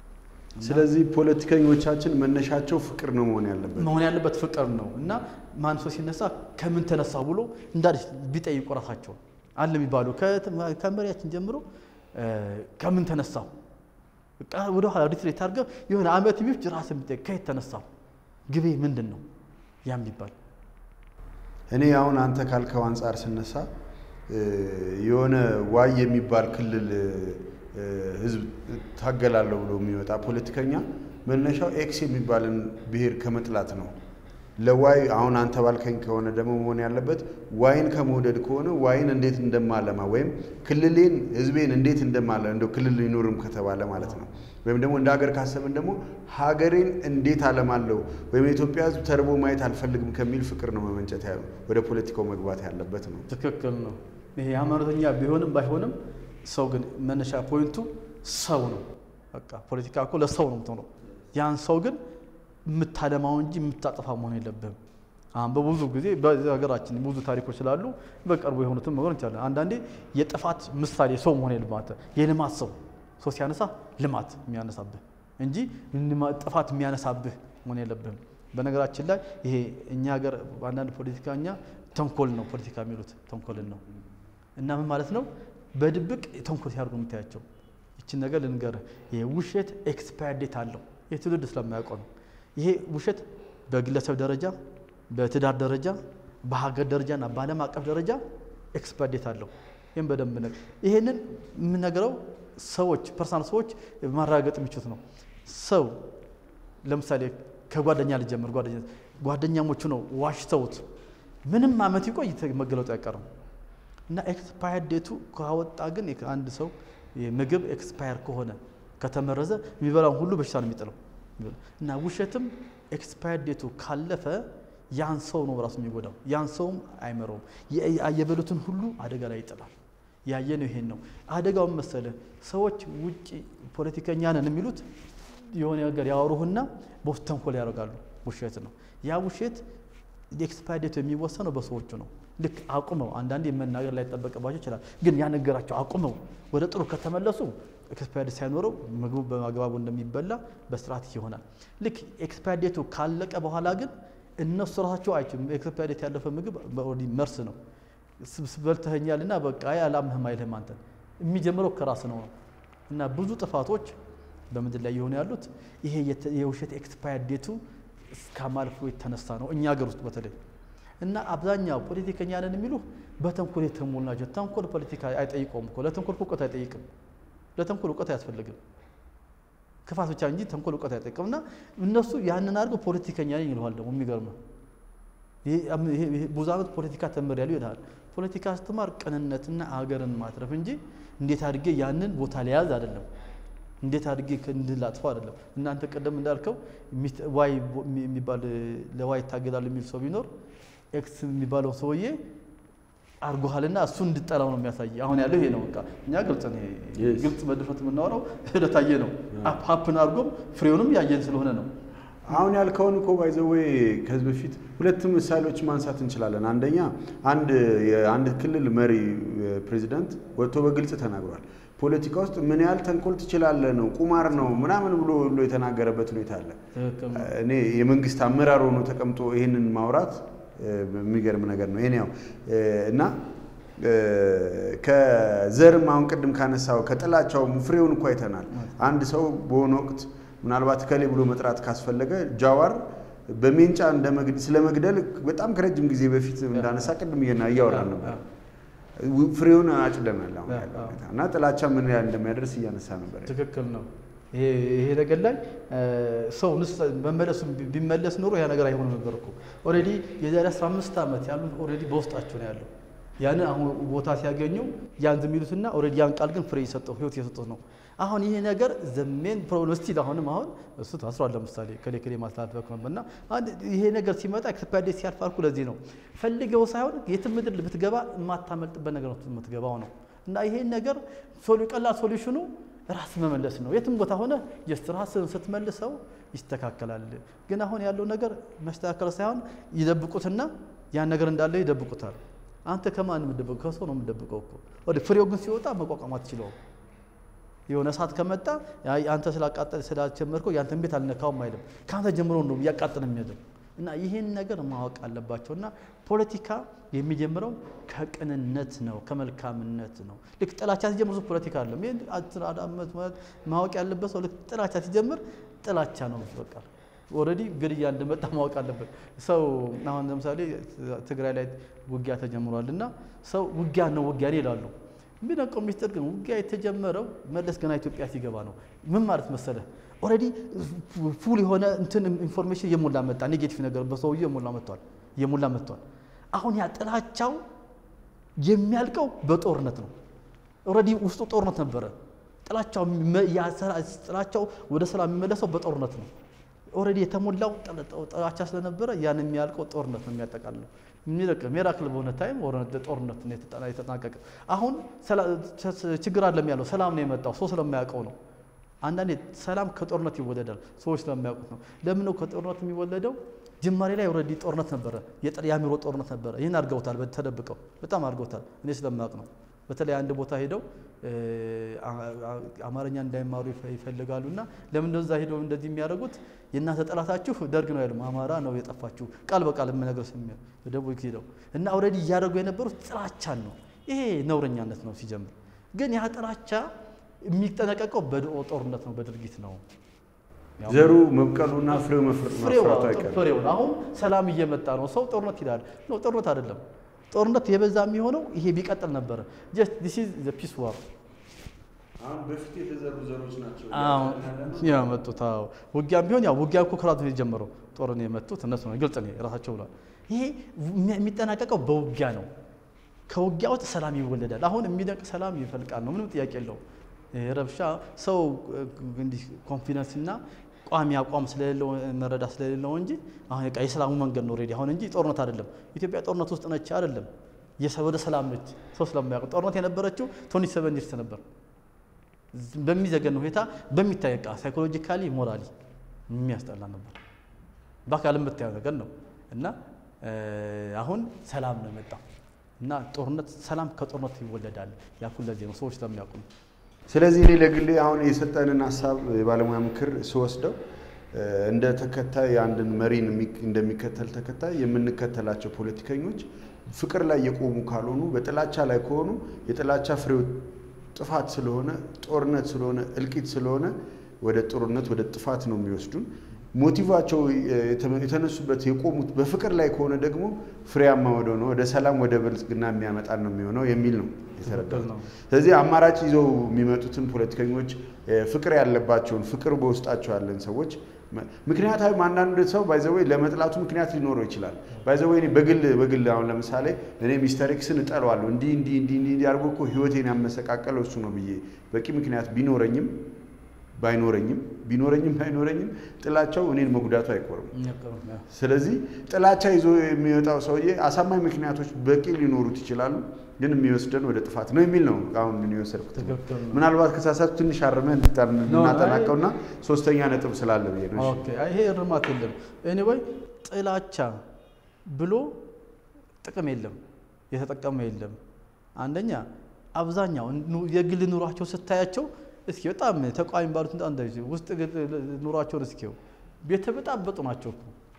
ስለዚህ ፖለቲከኞቻችን መነሻቸው ፍቅር ነው መሆን ያለበት ፍቅር ነው እና ማን ሰው ሲነሳ ከምን ተነሳ ብሎ እንዳልሽ ቢጠይቁ ራሳቸው አለ የሚባሉ ከመሪያችን ጀምሮ ከምን ተነሳው ወደ ኋላ ሪትሬት አድርገው የሆነ አመት ቢፍጅ ራስን ቢጠይቅ ከየት ተነሳው ግቤ ምንድነው ያም ቢባል እኔ አሁን አንተ ካልከው አንፃር ስነሳ የሆነ ዋይ የሚባል ክልል ህዝብ ታገላለሁ ብሎ የሚወጣ ፖለቲከኛ መነሻው ኤክስ የሚባልን ብሔር ከመጥላት ነው ለዋይ አሁን አንተ ባልከኝ ከሆነ ደግሞ መሆን ያለበት ዋይን ከመውደድ ከሆነ ዋይን እንዴት እንደማለማ ወይም ክልሌን ህዝቤን እንዴት እንደማለ እንደው ክልል ይኖርም ከተባለ ማለት ነው ወይም ደግሞ እንደ ሀገር ካሰብን ደግሞ ሀገሬን እንዴት አለማለው ወይም ኢትዮጵያ ህዝብ ተርቦ ማየት አልፈልግም ከሚል ፍቅር ነው መመንጨት ያለው ወደ ፖለቲካው መግባት ያለበት ነው ትክክል ነው ይሄ ሃይማኖተኛ ቢሆንም ባይሆንም ሰው ግን መነሻ ፖይንቱ ሰው ነው በቃ ፖለቲካ እኮ ለሰው ነው የምትሆነው ያን ሰው ግን የምታለማው እንጂ የምታጠፋ መሆን የለብህም በብዙ ጊዜ በሀገራችን ብዙ ታሪኮች ስላሉ በቅርቡ የሆኑትን መሆን ይችላል አንዳንዴ የጥፋት ምሳሌ ሰው መሆን የለበትም የልማት ሰው ሲያነሳ ልማት የሚያነሳብህ እንጂ ጥፋት የሚያነሳብህ መሆን የለብህም በነገራችን ላይ ይሄ እኛ ሀገር አንዳንድ ፖለቲካኛ ተንኮል ነው ፖለቲካ የሚሉት ተንኮልን ነው እና ምን ማለት ነው በድብቅ ተንኮል ሲያርጉ የምታያቸው እቺ ነገር ልንገርህ ይሄ ውሸት ኤክስፓየር ዴት አለው የትውልድ ስለማያውቀው ነው ይሄ ውሸት በግለሰብ ደረጃ በትዳር ደረጃ በሀገር ደረጃና በዓለም አቀፍ ደረጃ ኤክስፓየር ዴት አለው ይሄን በደንብ ነው ይሄንን የምነግረው ሰዎች ፐርሰናል ሰዎች ማረጋገጥ የሚችሉት ነው ሰው ለምሳሌ ከጓደኛ ልጀምር ጓደኛሞቹ ነው ዋሽተውት ምንም አመት ይቆይ መገለጡ አይቀርም እና ኤክስፓየር ዴቱ ካወጣ ግን አንድ ሰው ምግብ ኤክስፓየር ከሆነ ከተመረዘ የሚበላው ሁሉ በሽታ ነው የሚጥለው እና ውሸትም ኤክስፓየር ዴቱ ካለፈ ያን ሰው ነው ራሱ የሚጎዳው ያን ሰውም አይመረውም የበሉትን ሁሉ አደጋ ላይ ይጥላል ያየነው ይሄን ነው አደጋው መሰለ ሰዎች ውጪ ፖለቲከኛ ነን የሚሉት የሆነ ነገር ያወሩህና በስተንኮል ያደርጋሉ ውሸት ነው ያ ውሸት ኤክስፓየር ዴቱ የሚወሰነው በሰዎቹ ነው ልክ አቁመው አንዳንዴ መናገር ላይ ተጠበቀባቸው ይችላል ግን ያ ነገራቸው አቁመው ወደ ጥሩ ከተመለሱ ኤክስፓየር ዴት ሳይኖረው ምግቡ በማግባቡ እንደሚበላ በስርዓት ይሆናል ልክ ኤክስፓየር ዴቱ ካለቀ በኋላ ግን እነሱ ራሳቸው አይችሉም ኤክስፓየር ዴት ያለፈ ምግብ ኦልሬዲ መርስ ነው ስበልተኛልና በቃ ያላምህም አይልህም አንተ የሚጀምረው ከራስ ነው እና ብዙ ጥፋቶች በመድል ላይ ይሆነ ያሉት ይሄ የውሸት ኤክስፓየር ዴቱ እስከማልፎ የተነሳ ነው እኛ ሀገር ውስጥ በተለይ እና አብዛኛው ፖለቲከኛ ነን የሚሉ በተንኮል የተሞሉ ናቸው። ተንኮል ፖለቲካ አይጠይቀውም እኮ ለተንኮል እውቀት አይጠይቅም። ለተንኮል እውቀት አያስፈልግም። ክፋት ብቻ እንጂ ተንኮል እውቀት አይጠይቅምና እነሱ ያንን አድርገው ፖለቲከኛ ነኝ ይለዋል። ደግሞ የሚገርመው ይሄ ብዙ ዓመት ፖለቲካ ተምሬያለሁ ይላል። ፖለቲካ አስተማር ቅንነትና ሀገርን ማትረፍ እንጂ እንዴት አድርጌ ያንን ቦታ ሊያዝ አይደለም። እንዴት አድርጌ እንድላጥፈው አይደለም። እናንተ ቀደም እንዳልከው ዋይ የሚባል ለዋይ ታገላል የሚል ሰው ቢኖር ኤክስ የሚባለው ሰውዬ አርጎሃልና እሱ እንድጠላው ነው የሚያሳይ። አሁን ያለው ይሄ ነው። በቃ እኛ ግልጽ ነው። ግልጽ በድፍረት የምናወራው ለታየ ነው። ሀፕን አርጎም ፍሬውንም ያየን ስለሆነ ነው። አሁን ያልከውን እኮ ባይዘዌ ከዚህ በፊት ሁለት ምሳሌዎች ማንሳት እንችላለን። አንደኛ አንድ ክልል መሪ ፕሬዚዳንት ወጥቶ በግልጽ ተናግሯል። ፖለቲካ ውስጥ ምን ያህል ተንኮል ትችላለህ ነው ቁማር ነው ምናምን ብሎ የተናገረበት ሁኔታ አለ። እኔ የመንግስት አመራር ሆኖ ተቀምጦ ይሄንን ማውራት የሚገርም ነገር ነው። እኔ ያው እና ከዘርም አሁን ቅድም ካነሳው ከጥላቻው ፍሬውን እኮ አይተናል። አንድ ሰው በሆነ ወቅት ምናልባት ከሌ ብሎ መጥራት ካስፈለገ ጃዋር በሜንጫ ስለመግደል በጣም ከረጅም ጊዜ በፊት እንዳነሳ ቅድም እያወራን ነበር። ፍሬውን አጭደናል አሁን ያለው እና ጥላቻ ምን ያህል እንደሚያደርስ እያነሳ ነበር። ትክክል ነው። ይሄ ነገር ላይ ሰው መመለሱ ቢመለስ ኖሮ ያ ነገር አይሆንም ነበር እኮ። ኦሬዲ የዛሬ 15 ዓመት ያሉት ኦሬዲ በውስጣቸው ነው ያለው። ያን አሁን ቦታ ሲያገኙ ያን ዝሚሉትና ኦሬዲ ያን ቃል ግን ፍሬ ይሰጠው ህይወት ይሰጠው ነው። አሁን ይሄ ነገር ዘሜን ፕሮብለም ስቲል አሁንም እሱ ታስሯል። ለምሳሌ ከሌ ማስላት በከመና ይሄ ነገር ሲመጣ ኤክስፐርት ሲያልፋልኩ ለዚህ ነው ፈልገው ሳይሆን የትም ምድር ብትገባ የማታመልጥበት ነገር ነው የምትገባው ነው። እና ይሄ ነገር ቀላል ሶሉሽኑ ራስ መመለስ ነው። የትም ቦታ ሆነ ራስን ስትመልሰው ይስተካከላል። ግን አሁን ያለው ነገር መስተካከል ሳይሆን ይደብቁትና ያን ነገር እንዳለ ይደብቁታል። አንተ ከማን ምደብቀው? ከሰው ነው ምደብቀው እኮ። ወደ ፍሬው ግን ሲወጣ መቋቋም አትችልም። የሆነ ሰዓት ከመጣ አንተ ስላቃጠለ ስላልጀመርከው ያንተን ቤት አልነካውም አይደለም። ካንተ ጀምሮ ነው ያቃጠለ የሚያደርግ እና ይሄን ነገር ማወቅ አለባቸውና ፖለቲካ የሚጀምረው ከቅንነት ነው፣ ከመልካምነት ነው። ልክ ጥላቻ ሲጀምር ፖለቲካ አይደለም። ይሄን አዳመት ማለት ማወቅ ያለበት ሰው ልክ ጥላቻ ሲጀምር ጥላቻ ነው በቃ። ኦሬዲ ግድያ እንደመጣ ማወቅ አለበት ሰው። አሁን ለምሳሌ ትግራይ ላይ ውጊያ ተጀምሯልና ሰው ውጊያ ነው ይላሉ። ቢነቀው ሚስጥር ግን ውጊያ የተጀመረው መለስ ገና ኢትዮጵያ ሲገባ ነው። ምን ማለት መሰለ ኦሬዲ ፉል የሆነ እንትን ኢንፎርሜሽን የሞላ መጣ። ኔጌቲቭ ነገር በሰውዬ የሞላ መጥቷል። አሁን ያ ጥላቻው የሚያልቀው በጦርነት ነው። ኦሬዲ ውስጡ ጦርነት ነበረ። ጥላቻው ወደ ሰላም የሚመለሰው በጦርነት ነው። ኦሬዲ የተሞላው ጥላቻ ስለነበረ ያን የሚያልቀው ጦርነት ነው የሚያጠቃልለው። ሚራክል በሆነ ታይም ጦርነት ነው የተጠናቀቀ። አሁን ችግር አይደለም ያለው ሰላም ነው የመጣው ሰው ስለማያውቀው ነው። አንዳንዴ ሰላም ከጦርነት ይወለዳል ሰዎች ስለማያውቁት ነው። ለምን ነው ከጦርነት የሚወለደው? ጅማሬ ላይ ኦሬዲ ጦርነት ነበረ፣ የአእምሮ ጦርነት ነበረ። ይሄን አድርገውታል፣ ተደብቀው በጣም አድርገውታል። እኔ ስለማያውቅ ነው። በተለይ አንድ ቦታ ሄደው አማርኛ እንዳይማሩ ይፈልጋሉና ለምን እንደዛ ሄደው እንደዚህ የሚያደርጉት? የእናንተ ጠላታችሁ ደርግ ነው ያለው አማራ ነው የጠፋችሁ ቃል በቃል ነገር ሰምተው ደቡብ ሄደው እና ኦሬዲ ያደርጉ የነበሩት ጥላቻን ነው። ይሄ ነውረኛነት ነው ሲጀምር። ግን ያ ጥላቻ የሚጠነቀቀው በጦርነት ነው፣ በድርጊት ነው። ዘሩ መብቀሉና ፍሬው መፍራቱ አይቀርም። ፍሬው አሁን ሰላም እየመጣ ነው። ሰው ጦርነት ይላል ነው። ጦርነት አይደለም። ጦርነት የበዛ የሚሆነው ይሄ ቢቀጥል ነበር። just this is the peace war። አሁን በፊት የተዘሩ ዘሮች ናቸው ያመጡት። ውጊያም ቢሆን ያው ውጊያ እኮ ከራሱ የጀመረው ጦርነት የመጡት እነሱ ነው። ግልጽ ነው ራሳቸው ብሏል። ይሄ የሚጠናቀቀው በውጊያ ነው። ከውጊያ ውስጥ ሰላም ይወለዳል። አሁን የሚደንቅ ሰላም ይፈልቃል ነው፣ ምንም ጥያቄ የለውም። ረብሻ ሰው እንዲህ ኮንፊደንስ እና ቋሚ አቋም ስለሌለው መረዳ ስለሌለው እንጂ አሁን የሰላሙ መንገድ ነው ሬዲ አሁን እንጂ ጦርነት አይደለም። ኢትዮጵያ ጦርነት ውስጥ ነች አይደለም፣ ወደ ሰላም ነች። ሰው ስለማያውቅ ጦርነት የነበረችው 27 years ነበር። በሚዘገን ሁኔታ በሚታየቃ ሳይኮሎጂካሊ ሞራሊ የሚያስጠላ ነበር። በአካልም ብታየው ነገር ነው እና አሁን ሰላም ነው የመጣው እና ጦርነት ሰላም ከጦርነት ይወለዳል። ያኩል ለዚህ ነው ሰዎች ስለሚያውቁ። ስለዚህ እኔ ለግሌ አሁን የሰጠንን ሐሳብ የባለሙያ ምክር ስወስደው እንደ ተከታይ አንድን መሪን እንደሚከተል ተከታይ የምንከተላቸው ፖለቲከኞች ፍቅር ላይ የቆሙ ካልሆኑ በጥላቻ ላይ ከሆኑ የጥላቻ ፍሬው ጥፋት ስለሆነ ጦርነት ስለሆነ እልቂት ስለሆነ ወደ ጦርነት ወደ ጥፋት ነው የሚወስዱን። ሞቲቫቸው የተነሱበት የቆሙት በፍቅር ላይ ከሆነ ደግሞ ፍሬያማ ወደ ሰላም ወደ ብልጽግና የሚያመጣን ነው የሚሆነው የሚል ነው የተረዳሁት። ስለዚህ አማራጭ ይዘው የሚመጡትን ፖለቲከኞች ፍቅር ያለባቸውን ፍቅር በውስጣቸው ያለን ሰዎች ምክንያታዊ አንዳንድ ሰው ባይዘወይ ለመጥላቱ ምክንያት ሊኖረው ይችላል። ባይዘወይ እኔ በግል አሁን ለምሳሌ እኔ ሚስተር ኤክስን እጠላዋለሁ እንዲህ አድርጎ እኮ ህይወቴን ያመሰቃቀለው እሱ ነው ብዬ በቂ ምክንያት ቢኖረኝም ባይኖረኝም ጥላቻው እኔን መጉዳቱ አይቆርም። ስለዚህ ጥላቻ ይዞ የሚወጣው ሰውዬ አሳማኝ ምክንያቶች በቂ ሊኖሩት ይችላሉ፣ ግን የሚወስደን ወደ ጥፋት ነው የሚል ነው አሁን ምን ይወሰድኩት። ምናልባት ከሳሳት ትንሽ አርመን እናጠናቀውና ሶስተኛ ነጥብ ስላለ ብዬ ነው። ኦኬ ይሄ እርማት የለም። ኤኒዌይ ጥላቻ ብሎ ጥቅም የለም፣ የተጠቀመ የለም። አንደኛ አብዛኛው የግል ኑሯቸው ስታያቸው እስኪ በጣም ተቋሚ ባሉት እንደዚህ ውስጥ ኑሯቸውን እስኪው ቤተበጣበጡ ናቸው።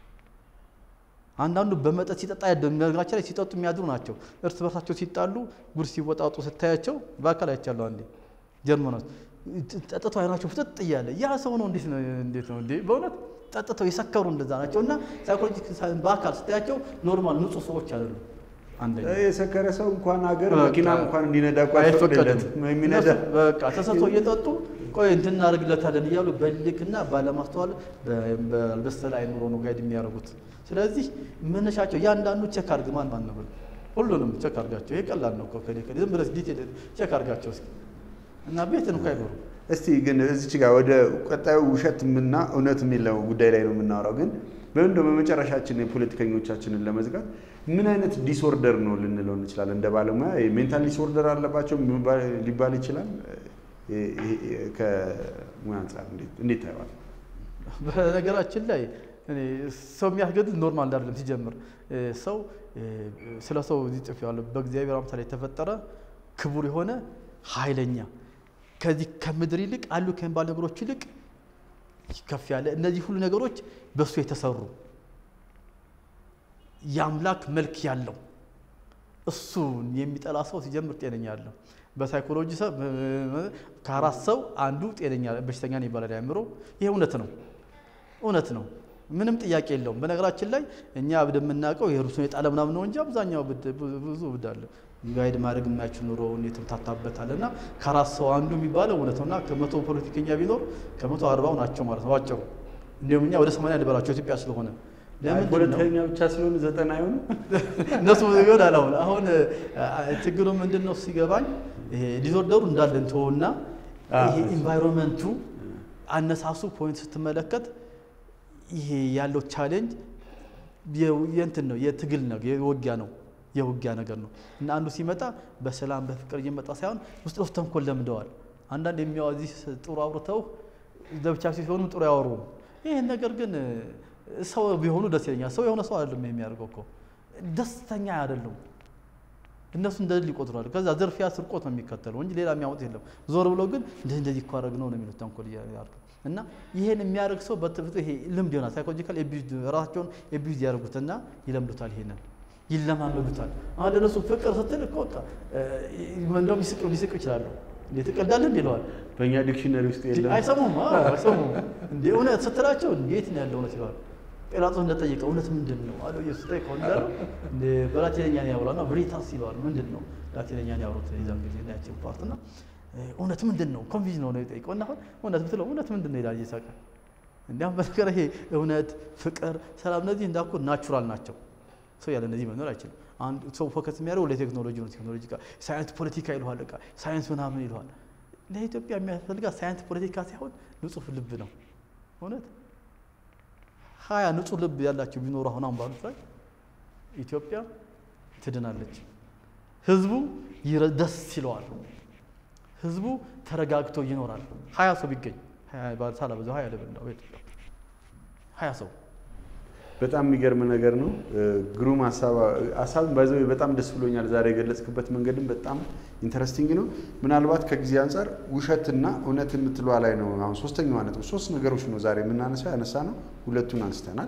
አንዳንዱ በመጠጥ ሲጠጣ ያደም ነገራቸው ላይ ሲጠጡ የሚያድሩ ናቸው። እርስ በርሳቸው ሲጣሉ ጉር ሲወጣጡ ስታያቸው በአካል አይቻለሁ። አንዴ ጀርመን ውስጥ ጠጥተው አይናቸው ፍጥጥ እያለ ያ ሰው ነው እንዴት ነው እንዴ በእውነት ጠጥተው የሰከሩ እንደዛ ናቸውና ሳይኮሎጂካሊ በአካል ስታያቸው ኖርማል ንጹህ ሰዎች አይደሉም። አንደኛ የሰከረ ሰው እንኳን ሀገር መኪና እንኳን እንዲነዳ አይፈቀድለትም። የሚነዳ በቃ ተሰጥቶ እየጠጡ ቆይ እንትና አድርግለታለን እያሉ በልክና ባለማስተዋል በበስተላይ ኑሮ ነው ጋይድ የሚያደርጉት። ስለዚህ መነሻቸው ያንዳንዱ ቼክ አድርግ ማን ነው ሁሉንም ቼክ አድርጋቸው። ይሄ ቀላል ነው እኮ ዝም ብለህ ዲቴል ቼክ አድርጋቸው እስኪ እና ቤትን እኮ አይኖሩ። እስቲ ግን እዚች ጋር ወደ ቀጣዩ ውሸትና እውነት የሚለው ጉዳይ ላይ ነው የምናወራው። ግን በእንደው በመጨረሻችን የፖለቲከኞቻችንን ለመዝጋት ምን አይነት ዲስኦርደር ነው ልንለው እንችላለን? እንደ ባለሙያ ሜንታል ዲስኦርደር አለባቸው ሊባል ይችላል። ከሙያ አንፃር እንዴት ታይዋል? በነገራችን ላይ ሰው የሚያስገድል ኖርማል አይደለም። ሲጀምር ሰው ስለ ሰው ጽፍ ያለው በእግዚአብሔር አምሳል የተፈጠረ ክቡር የሆነ ኃይለኛ ከዚህ ከምድር ይልቅ አሉ ከሚባሉ ነገሮች ይልቅ ከፍ ያለ እነዚህ ሁሉ ነገሮች በሱ የተሰሩ የአምላክ መልክ ያለው እሱ የሚጠላ ሰው ሲጀምር ጤነኛ አይደለም። በሳይኮሎጂ ከአራት ሰው አንዱ ጤነኛ በሽተኛ ነው ይባላል ያምሮ። ይሄ እውነት ነው። ምንም ጥያቄ የለውም። በነገራችን ላይ እኛ እንደምናውቀው የሩሱን የጣለ ምናምን ነው እንጂ አብዛኛው ብዙ ብዳለ ጋይድ ማድረግ የማይችል ኑሮ የተምታታበታልና ከአራት ሰው አንዱ የሚባለው እውነት ነውና ከመቶ ፖለቲከኛ ቢኖር ከ140 ናቸው ማለት ነው አጭሩ። እንደውም እኛ ወደ 80 ልበላቸው ኢትዮጵያ ስለሆነ ለምን ፖለቲከኛ ብቻ ስለሆነ 90 አይሆንም እነሱ ይወዳል። አሁን ችግሩ ምንድነው ሲገባኝ ይሄ ዲስኦርደሩ እንዳለ እንተውና ይሄ ኢንቫይሮንመንቱ አነሳሱ ፖይንት ስትመለከት ይሄ ያለው ቻሌንጅ የእንትን ነው የትግል ነው የውጊያ ነገር ነው እና አንዱ ሲመጣ በሰላም በፍቅር እየመጣ ሳይሆን ውስጥ ተንኮል ለምደዋል። አንዳንድ የሚያዋዚ ጥሩ አውርተው ለብቻ ሲሆኑ ጥሩ ያወሩ። ይሄ ነገር ግን ሰው ቢሆኑ ደስ ይለኛል። ሰው የሆነ ሰው አይደለም የሚያደርገው እኮ ደስተኛ አይደለም። እነሱ እንደዚህ ይቆጥራሉ። ከዛ ዘርፊያ ስርቆት ነው የሚከተለው እንጂ ሌላ የሚያወጥ የለም። ዞር ብለው ግን እንደዚህ ይቆረግ ነው የሚሉት ተንኮል ያደርጉ እና ይሄን የሚያደርግ ሰው በትፍቱ ይሄ ልምድ ይሆናል። ሳይኮሎጂካል ኤቢዩዝ ራሳቸውን ኤቢዩዝ ያደርጉትና ይለምዱታል። ይሄንን ይለማመዱታል። አሁን እነሱ ፍቅር ስትል እኮ በቃ እንደውም ሊስቁ ይችላሉ። ለተቀዳለ ይለዋል። በእኛ ዲክሽነሪ ውስጥ የለም። አይሰሙም እንዴ እውነት ስትላቸው እንዴት ነው ያለው እውነት ይለዋል። ጲላጦስ እንደጠየቀው እውነት ምንድነው አለው። ኢየሱስ ጠይቀው እንዳለው እንደ በላቲንኛ ያወራና ቬሪታስ ይለዋል። ምንድነው ላቲንኛ ያወሩት ይዛም ጊዜ ያቸው ፓርትና እውነት ምንድነው ኮንፊውዝ ነው ጠይቀው እና እውነት ብትለው እውነት ምንድነው ይላል እየሳቀ። እንዲያም በነገር ይሄ እውነት ፍቅር ሰላም እነዚህ እንዳልኩ ናቹራል ናቸው። ሰው ያለ እነዚህ መኖር አይችልም። አንድ ሰው ፎከስ የሚያደርገው ለቴክኖሎጂ ነው። ቴክኖሎጂ ጋር ሳይንስ ፖለቲካ ይልዋል። በቃ ሳይንስ ምናምን ይልዋል። ለኢትዮጵያ የሚያስፈልጋት ሳይንስ ፖለቲካ ሳይሆን ንጹህ ልብ ነው። እውነት 20 ንጹህ ልብ ያላቸው ቢኖሩ አሁን ባሉት ላይ ኢትዮጵያ ትድናለች። ህዝቡ ደስ ይለዋል። ህዝቡ ተረጋግቶ ይኖራል። 20 ሰው ቢገኝ 20 ባልሳላ በዛው 20 ለበል ነው 20 ሰው በጣም የሚገርም ነገር ነው። ግሩም ሀሳብ ባይዘው በጣም ደስ ብሎኛል። ዛሬ የገለጽክበት መንገድም በጣም ኢንተረስቲንግ ነው። ምናልባት ከጊዜ አንፃር ውሸትና እውነት የምትለዋ ላይ ነው አሁን ሶስተኛው ነጥብ። ሶስት ነገሮች ነው ዛሬ ያነሳ ነው። ሁለቱን አንስተናል።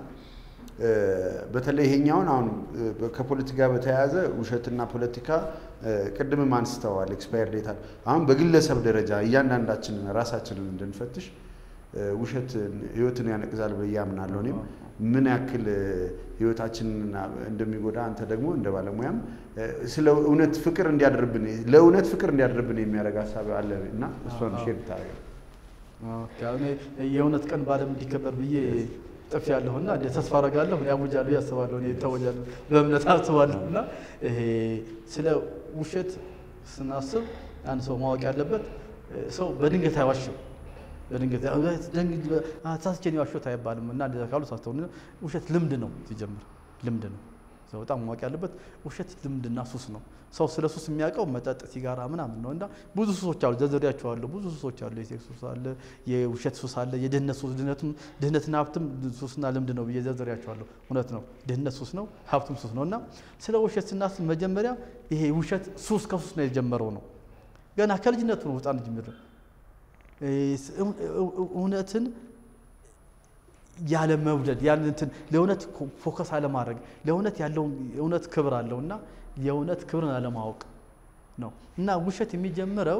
በተለይ ይሄኛውን አሁን ከፖለቲካ በተያያዘ ውሸትና ፖለቲካ ቅድምም አንስተዋል። ኤክስፓየር ዴት አሁን በግለሰብ ደረጃ እያንዳንዳችን ራሳችንን እንድንፈትሽ ውሸት ህይወትን ያነቅዛል ብዬ አምናለሁ። እኔም ምን ያክል ህይወታችንን እንደሚጎዳ አንተ ደግሞ እንደ ባለሙያም ስለ እውነት ፍቅር እንዲያደርብን ለእውነት ፍቅር እንዲያደርብን የሚያደርግ ሀሳብ አለ እና እሱን ሼር ታደርጋለህ? የእውነት ቀን በዓለም እንዲከበር ብዬ ጥፍ ያለሁና ተስፋ አደርጋለሁ። ያውጃለሁ ያስባለሁ እኔ ተወጃለሁ በእምነት አስባለሁና ስለ ውሸት ስናስብ አንድ ሰው ማወቅ ያለበት ሰው በድንገት አይዋሽም። በድንገት ታስቼ ነው ያዋሸሁት አይባልም እና እንደዛ ካሉ ሳስተውል ውሸት ልምድ ነው ሲጀምር ልምድ ነው። ሰው በጣም ማወቅ ያለበት ውሸት ልምድና ሱስ ነው። ሰው ስለ ሱስ የሚያውቀው መጠጥ ሲጋራ ምናምን ነው እና ብዙ ሱሶች አሉ ዘርዝሬያቸዋለሁ። ብዙ ሱሶች አሉ። የሴክስ ሱስ አለ፣ የውሸት ሱስ አለ፣ የድህነት ሱስ ድህነትና ሀብትም ሱስና ልምድ ነው ብዬ ዘርዝሬያቸዋለሁ። እውነት ነው ድህነት ሱስ ነው፣ ሀብትም ሱስ ነው እና ስለ ውሸት ስናስብ መጀመሪያ ይሄ ውሸት ሱስ ከሱስ ነው የጀመረው ነው። ገና ከልጅነቱ ነው ህፃን ልጅ ምድር እውነትን ያለ መውደድ ያለ እንትን ለእውነት ፎከስ አለ ማድረግ ለእውነት ያለው እውነት ክብር አለውና የእውነት ክብርን አለ ማወቅ ነው እና ውሸት የሚጀምረው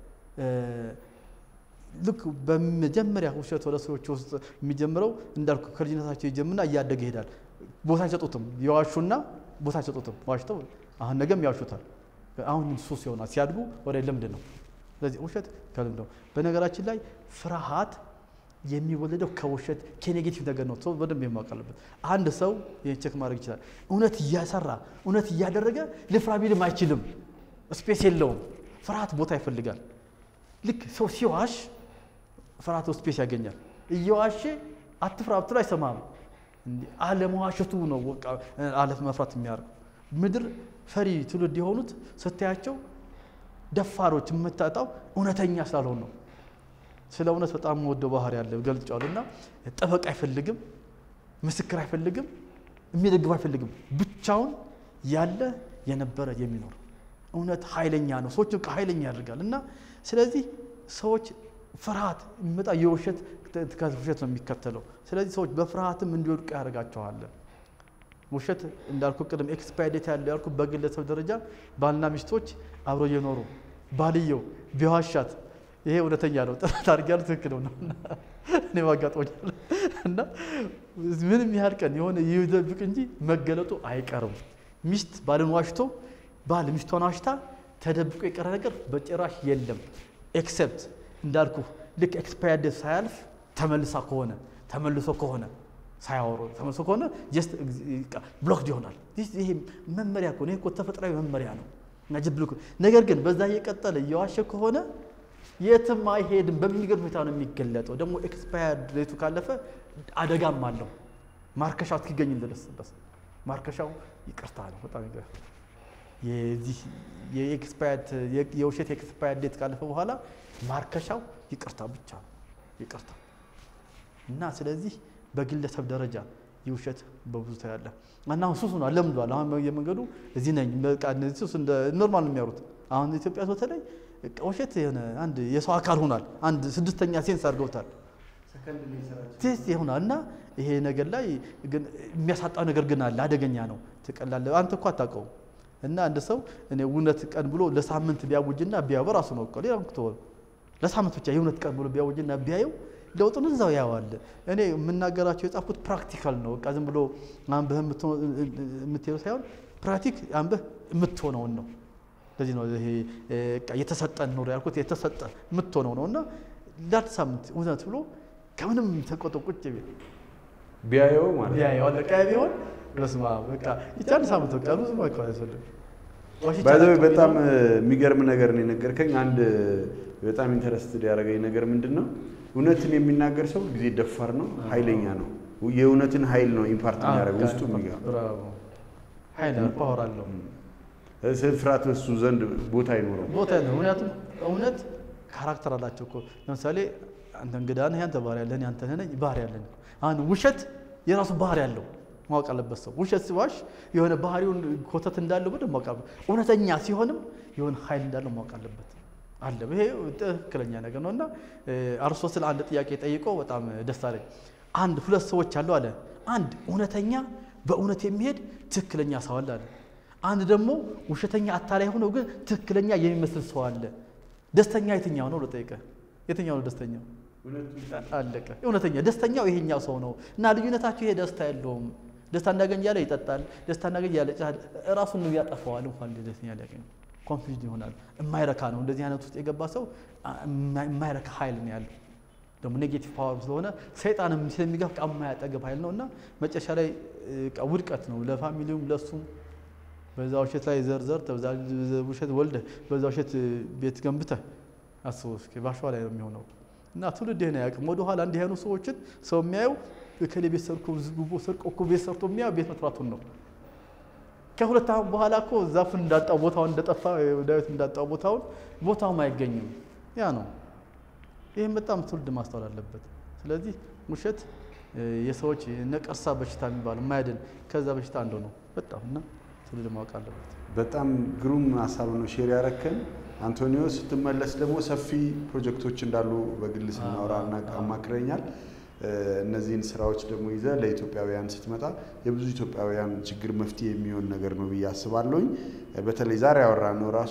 ልክ በመጀመሪያ ውሸት ወደ ሰዎች ውስጥ የሚጀምረው እንዳልኩ ከልጅነታቸው ይጀምርና እያደገ ይሄዳል። ቦታ አይሰጡትም፣ ይዋሹና ቦታ አይሰጡትም። ዋሽተው አሁን ነገም ያዋሹታል። አሁን ሱስ ይሆናል። ሲያድጉ ወደ ልምድ ነው። ስለዚህ ውሸት ከልምድ ነው። በነገራችን ላይ ፍርሃት የሚወለደው ከውሸት ከኔጌቲቭ ነገር ነው። ሰው በደንብ የማወቅ አለበት። አንድ ሰው ይሄን ቼክ ማድረግ ይችላል። እውነት እያሰራ እውነት እያደረገ ልፍራ ቢልም አይችልም። ስፔስ የለውም። ፍርሃት ቦታ ይፈልጋል። ልክ ሰው ሲዋሽ ፍርሃት ስፔስ ያገኛል። እየዋሸ አትፍራ ብትለው አይሰማም። አለመዋሸቱ ነው አለፍ መፍራት የሚያደርገው። ምድር ፈሪ ትውልድ የሆኑት ስታያቸው ደፋሮች የምታጣው እውነተኛ ስላልሆኑ ነው። ስለ እውነት በጣም ወደው ባህሪ ያለ ገልጫውልና ጠበቃ አይፈልግም፣ ምስክር አይፈልግም፣ የሚደግፍ አይፈልግም። ብቻውን ያለ የነበረ የሚኖር እውነት ኃይለኛ ነው። ሰዎች ኃይለኛ ያደርጋል እና ስለዚህ ሰዎች ፍርሃት የሚመጣ የውሸት ውሸት ነው የሚከተለው። ስለዚህ ሰዎች በፍርሃትም እንዲወድቁ ያደርጋቸዋል። ውሸት እንዳልኩ ቅድም ኤክስፓየር ዴት ያለው ያልኩ በግለሰብ ደረጃ ባልና ሚስቶች አብረው የኖሩ ባልየው ቢዋሻት ይሄ እውነተኛ ነው ጥራት አድርጊያለሁ ትክክል ነው እኔ ማጋጥሞኛል እና ምንም ያህል ቀን የሆነ ይደብቅ እንጂ መገለጡ አይቀርም። ሚስት ባልን ዋሽቶ ባል ሚስቷን ዋሽታ ተደብቆ የቀረ ነገር በጭራሽ የለም። ኤክሰፕት እንዳልኩ ልክ ኤክስፓየር ዴት ሳያልፍ ተመልሶ ከሆነ ሳያወሩ ተመልሶ ከሆነ ጀስት ብሎክድ ይሆናል። ይሄ መመሪያ እኮ ነው። ይሄ እኮ ተፈጥሯዊ መመሪያ ነው። ነገር ግን በዛ እየቀጠለ እየዋሸ ከሆነ የትም አይሄድም። በሚገርም ሁኔታ ነው የሚገለጠው። ደግሞ ኤክስፓየር ዴቱ ካለፈ አደጋም አለው። ማርከሻው እስኪገኝ ድረስ ማርከሻው ይቅርታ ነው። በጣም ይገርም። የዚህ የውሸት ኤክስፓየር ዴት ካለፈ በኋላ ማርከሻው ይቅርታ ብቻ ነው። ይቅርታ እና ስለዚህ በግለሰብ ደረጃ የውሸት በብዙ ታያለ እና ሱስ ነው ለምዷል። አሁን የመንገዱ እዚህ ነኝ በቃ እነዚህ ሱስ እንደ ኖርማል ነው የሚያሩት። አሁን ኢትዮጵያ በተለይ ውሸት የሆነ አንድ የሰው አካል ሆኗል። አንድ ስድስተኛ ሴንስ አድርገውታል። ቴስት ይሆናል እና ይሄ ነገር ላይ ግን የሚያሳጣው ነገር ግን አለ። አደገኛ ነው። ተቀላለ አንተ እኮ አታውቀውም። እና አንድ ሰው እኔ እውነት ቀን ብሎ ለሳምንት ቢያውጅና ቢያው በራሱ ነው እኮ ሌላው እኮ ለሳምንት ብቻ የእውነት ቀን ብሎ ቢያውጅና ቢያየው ለውጡን እዛው ያዋል። እኔ የምናገራቸው የጻፍኩት ፕራክቲካል ነው። በቃ ዝም ብሎ አንበህ የምትሄው ሳይሆን ፕራክቲክ አንበህ የምትሆነው ነው። ለዚህ ነው ይሄ የተሰጠን ነው ያልኩት። የተሰጠ የምትሆነው ነውና ዳት ሳምንት እውነት ብሎ ከምንም ተቆጥቶ ቁጭ ቢያየው ማለት ቢያየው ለቃ ቢሆን በስማ በቃ ይቻል ሳምንት በቃ ብዙ ማይኳ ያሰለ ባይዘው በጣም የሚገርም ነገር ነው የነገርከኝ። አንድ በጣም ኢንተረስትድ ያደረገኝ ነገር ምንድነው? እውነትን የሚናገር ሰው ጊዜ ደፋር ነው፣ ኃይለኛ ነው። የእውነትን ኃይል ነው ኢምፓርት የሚያደርገው ውስጡ የሚገባ ብራቮ ኃይል ፓወር አለው። ፍርሃት በሱ ዘንድ ቦታ አይኖረው ቦታ ነው። ምክንያቱም እውነት ካራክተር አላቸው እኮ። ለምሳሌ አንተ እንግዳ ነህ፣ አንተ ባህሪ ያለህ፣ አንተ ነህ ባህሪ ያለህ። አሁን ውሸት የራሱ ባህሪ ያለው ማወቅ አለበት ሰው። ውሸት ሲዋሽ የሆነ ባህሪውን ኮተት እንዳለው በደንብ ማወቅ አለበት። እውነተኛ ሲሆንም የሆነ ኃይል እንዳለው ማወቅ አለበት አለ። ይሄ ትክክለኛ ነገር ነውና አርስቶትል አንድ ጥያቄ ጠይቆ በጣም ደስ አለኝ። አንድ ሁለት ሰዎች አሉ አለ። አንድ እውነተኛ በእውነት የሚሄድ ትክክለኛ ሰው አለ። አንድ ደግሞ ውሸተኛ አታላይ ሆኖ ግን ትክክለኛ የሚመስል ሰው አለ። ደስተኛ የትኛው ነው ለጠይቀ? የትኛው ነው ደስተኛው? አለቀ። እውነተኛ ደስተኛው ይሄኛው ሰው ነው እና ልዩነታቸው ይሄ ደስታ የለውም። ደስታ እንዳገኝ ያለ ይጠጣል፣ ደስታ እንዳገኝ ያለ ራሱን ነው ያጠፋዋል። እንኳን ደስተኛ ሊያገኝ ኮንፊውዝድ ይሆናል። የማይረካ ነው። እንደዚህ አይነት ውስጥ የገባ ሰው የማይረካ ኃይል ነው ያለው። ደግሞ ኔጌቲቭ ፓወር ስለሆነ ሰይጣንም ስለሚገፍ የማያጠገብ ኃይል ነውና መጨረሻ ላይ ውድቀት ነው ለፋሚሊውም ለሱም። በዛ ውሸት ላይ ዘርዘር በዛ ውሸት ወልደ በዛ ውሸት ቤት ገንብተህ አስበው እስኪ ባሻው ላይ ነው የሚሆነው። እና ትውልድ ይሄን ያቅም ወደ ኋላ እንዲህ አይነት ሰዎችን ሰው የሚያየው በከሌ ቤት ሰርቆ ዝጉቦ ሰርቆ እኮ ቤት ሰርቶ የሚያየው ቤት መስራቱን ነው። ከሁለት ዓመት በኋላ እኮ ዛፉን እንዳጣው ቦታውን እንደጠፋ ዳዊት እንዳጣው ቦታውም አይገኝም። ያ ነው። ይሄን በጣም ትውልድ ማስተዋል አለበት። ስለዚህ ውሸት የሰዎች ነቀርሳ በሽታ የሚባል የማይድን ከዛ በሽታ አንዱ ነው በጣም እና ትውልድ ማወቅ አለበት። በጣም ግሩም ሀሳብ ነው ሼር ያረከን አንቶኒዮ። ስትመለስ ደግሞ ሰፊ ፕሮጀክቶች እንዳሉ በግል ስናወራና አማክረኛል። እነዚህን ስራዎች ደግሞ ይዘ ለኢትዮጵያውያን ስትመጣ የብዙ ኢትዮጵያውያን ችግር መፍትሄ የሚሆን ነገር ነው ብዬ አስባለሁኝ። በተለይ ዛሬ ያወራነው ራሱ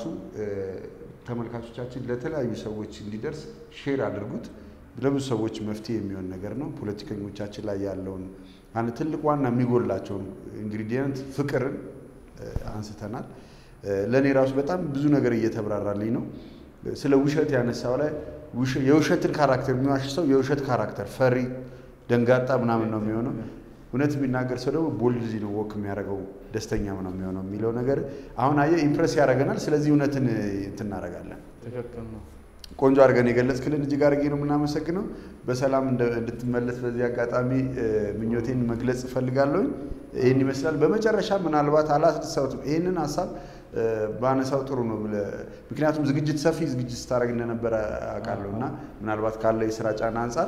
ተመልካቾቻችን ለተለያዩ ሰዎች እንዲደርስ ሼር አድርጉት። ለብዙ ሰዎች መፍትሄ የሚሆን ነገር ነው። ፖለቲከኞቻችን ላይ ያለውን አንድ ትልቅ ዋና የሚጎላቸውን ኢንግሪዲየንት ፍቅርን አንስተናል። ለኔ ራሱ በጣም ብዙ ነገር እየተብራራልኝ ነው። ስለ ውሸት ያነሳው ላይ የውሸትን ካራክተር የሚዋሽ ሰው የውሸት ካራክተር ፈሪ ደንጋጣ ምናምን ነው የሚሆነው። እውነት የሚናገር ሰው ደግሞ ቦልዚ ነው ወክ የሚያደርገው ደስተኛ ነው የሚሆነው የሚለው ነገር አሁን አየ ኢምፕረስ ያደርገናል። ስለዚህ እውነትን እናደርጋለን። ተከክል ነው። ቆንጆ አድርገን የገለጽክልን እጅግ አድርጌ ነው የምናመሰግነው። በሰላም እንድትመለስ በዚህ አጋጣሚ ምኞቴን መግለጽ እፈልጋለሁ። ይሄን ይመስላል። በመጨረሻ ምናልባት አላስደሰውትም ይሄንን ሐሳብ ባነሳው ጥሩ ነው ብለ ምክንያቱም ዝግጅት ሰፊ ዝግጅት ስታደርግ እንደነበረ አውቃለሁና ምናልባት ካለ የሥራ ጫና አንፃር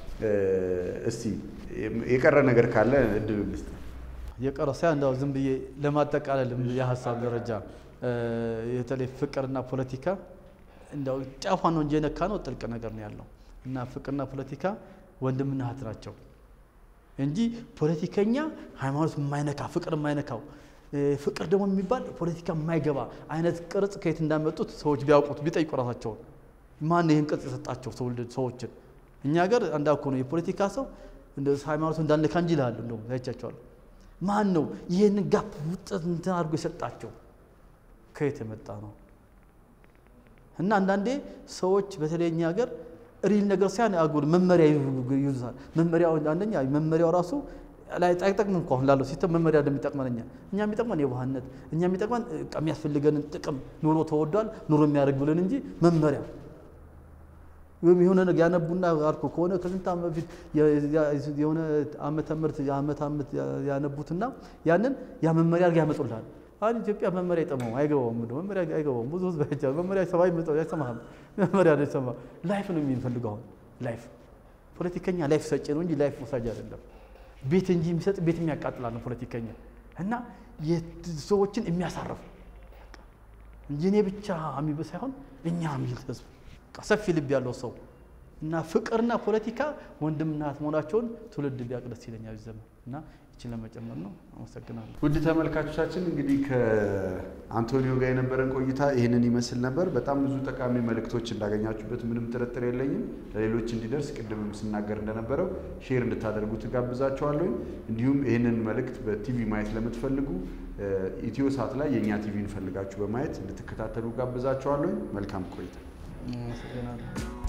እስቲ የቀረ ነገር ካለ እድል ልስጥ። የቀረ ሳይሆን እንደው ዝም ብዬ ለማጠቃለል የሐሳብ ደረጃ የተለይ ፍቅርና ፖለቲካ እንደው ጫፋን ነው እንጂ የነካ ነው ጥልቅ ነገር ነው ያለው እና ፍቅርና ፖለቲካ ወንድምና እህት ናቸው እንጂ ፖለቲከኛ ሃይማኖት የማይነካ ፍቅር የማይነካው ፍቅር ደግሞ የሚባል ፖለቲካ የማይገባ አይነት ቅርጽ ከየት እንዳመጡት ሰዎች ቢያውቁት ቢጠይቁ ራሳቸው ማን ይሄን ቅርጽ የሰጣቸው ሰዎችን እኛ ሀገር አንዳኮ ነው የፖለቲካ ሰው እንደ ሃይማኖት እንዳልነካ እንጂ ይላሉ እንደው ታይቻቸዋል። ማን ነው ይሄን ጋፕ ውጥት እንትን አድርጎ የሰጣቸው ከየት የመጣ ነው? እና አንዳንዴ ሰዎች በተለይኛ ሀገር ሪል ነገር ሳይሆን አጉል መመሪያ ይዙታል። መመሪያው አንደኛ መመሪያው ራሱ ላይ ጠቅጠቅም እንኳን ላለው ሲስተም መመሪያ እንደሚጠቅመንኛ እኛ የሚጠቅመን የዋህነት እኛ የሚጠቅመን የሚያስፈልገን ጥቅም ኑሮ ተወዷል ኑሮ የሚያደርግ ብለን እንጂ መመሪያ የሆነ ነገር ያነቡና አርኮ ከሆነ ከስንት ዓመት በፊት የሆነ ዓመተ ምህረት ዓመት ያነቡትና ያንን ያ መመሪያ አድርገው ያመጡልሃል። አሁን ኢትዮጵያ መመሪያ ይጠማው አይገባውም ነው መመሪያ አይገባውም። ብዙ ህዝብ አይቻል መመሪያ ሰባይ መጣው ያሰማም መመሪያ አይሰማ ላይፍ ነው የሚፈልገው። ላይፍ ፖለቲከኛ ላይፍ ሰጪ ነው እንጂ ላይፍ ወሳጅ አይደለም። ቤት እንጂ የሚሰጥ ቤት የሚያቃጥላል ነው ፖለቲከኛ እና የሰዎችን የሚያሳርፍ እንጂ እኔ ብቻ የሚበስ ሳይሆን እኛ የሚል ህዝብ ሰፊ ልብ ያለው ሰው እና ፍቅርና ፖለቲካ ወንድምና እህት መሆናቸውን ትውልድ ቢያቅደስ ይለኛል ዘመን እና እቺን ለመጨመር ነው። አመሰግናለሁ። ውድ ተመልካቾቻችን እንግዲህ ከአንቶኒዮ ጋር የነበረን ቆይታ ይሄንን ይመስል ነበር። በጣም ብዙ ጠቃሚ መልእክቶች እንዳገኛችሁበት ምንም ጥርጥር የለኝም። ለሌሎች እንዲደርስ ቅድምም ስናገር እንደነበረው ሼር እንድታደርጉት ጋብዛችኋለሁ። እንዲሁም ይሄንን መልእክት በቲቪ ማየት ለምትፈልጉ ኢትዮሳት ላይ የኛ ቲቪን ፈልጋችሁ በማየት እንድትከታተሉ ጋብዛችኋለሁ። መልካም ቆይታ። አመሰግናለሁ።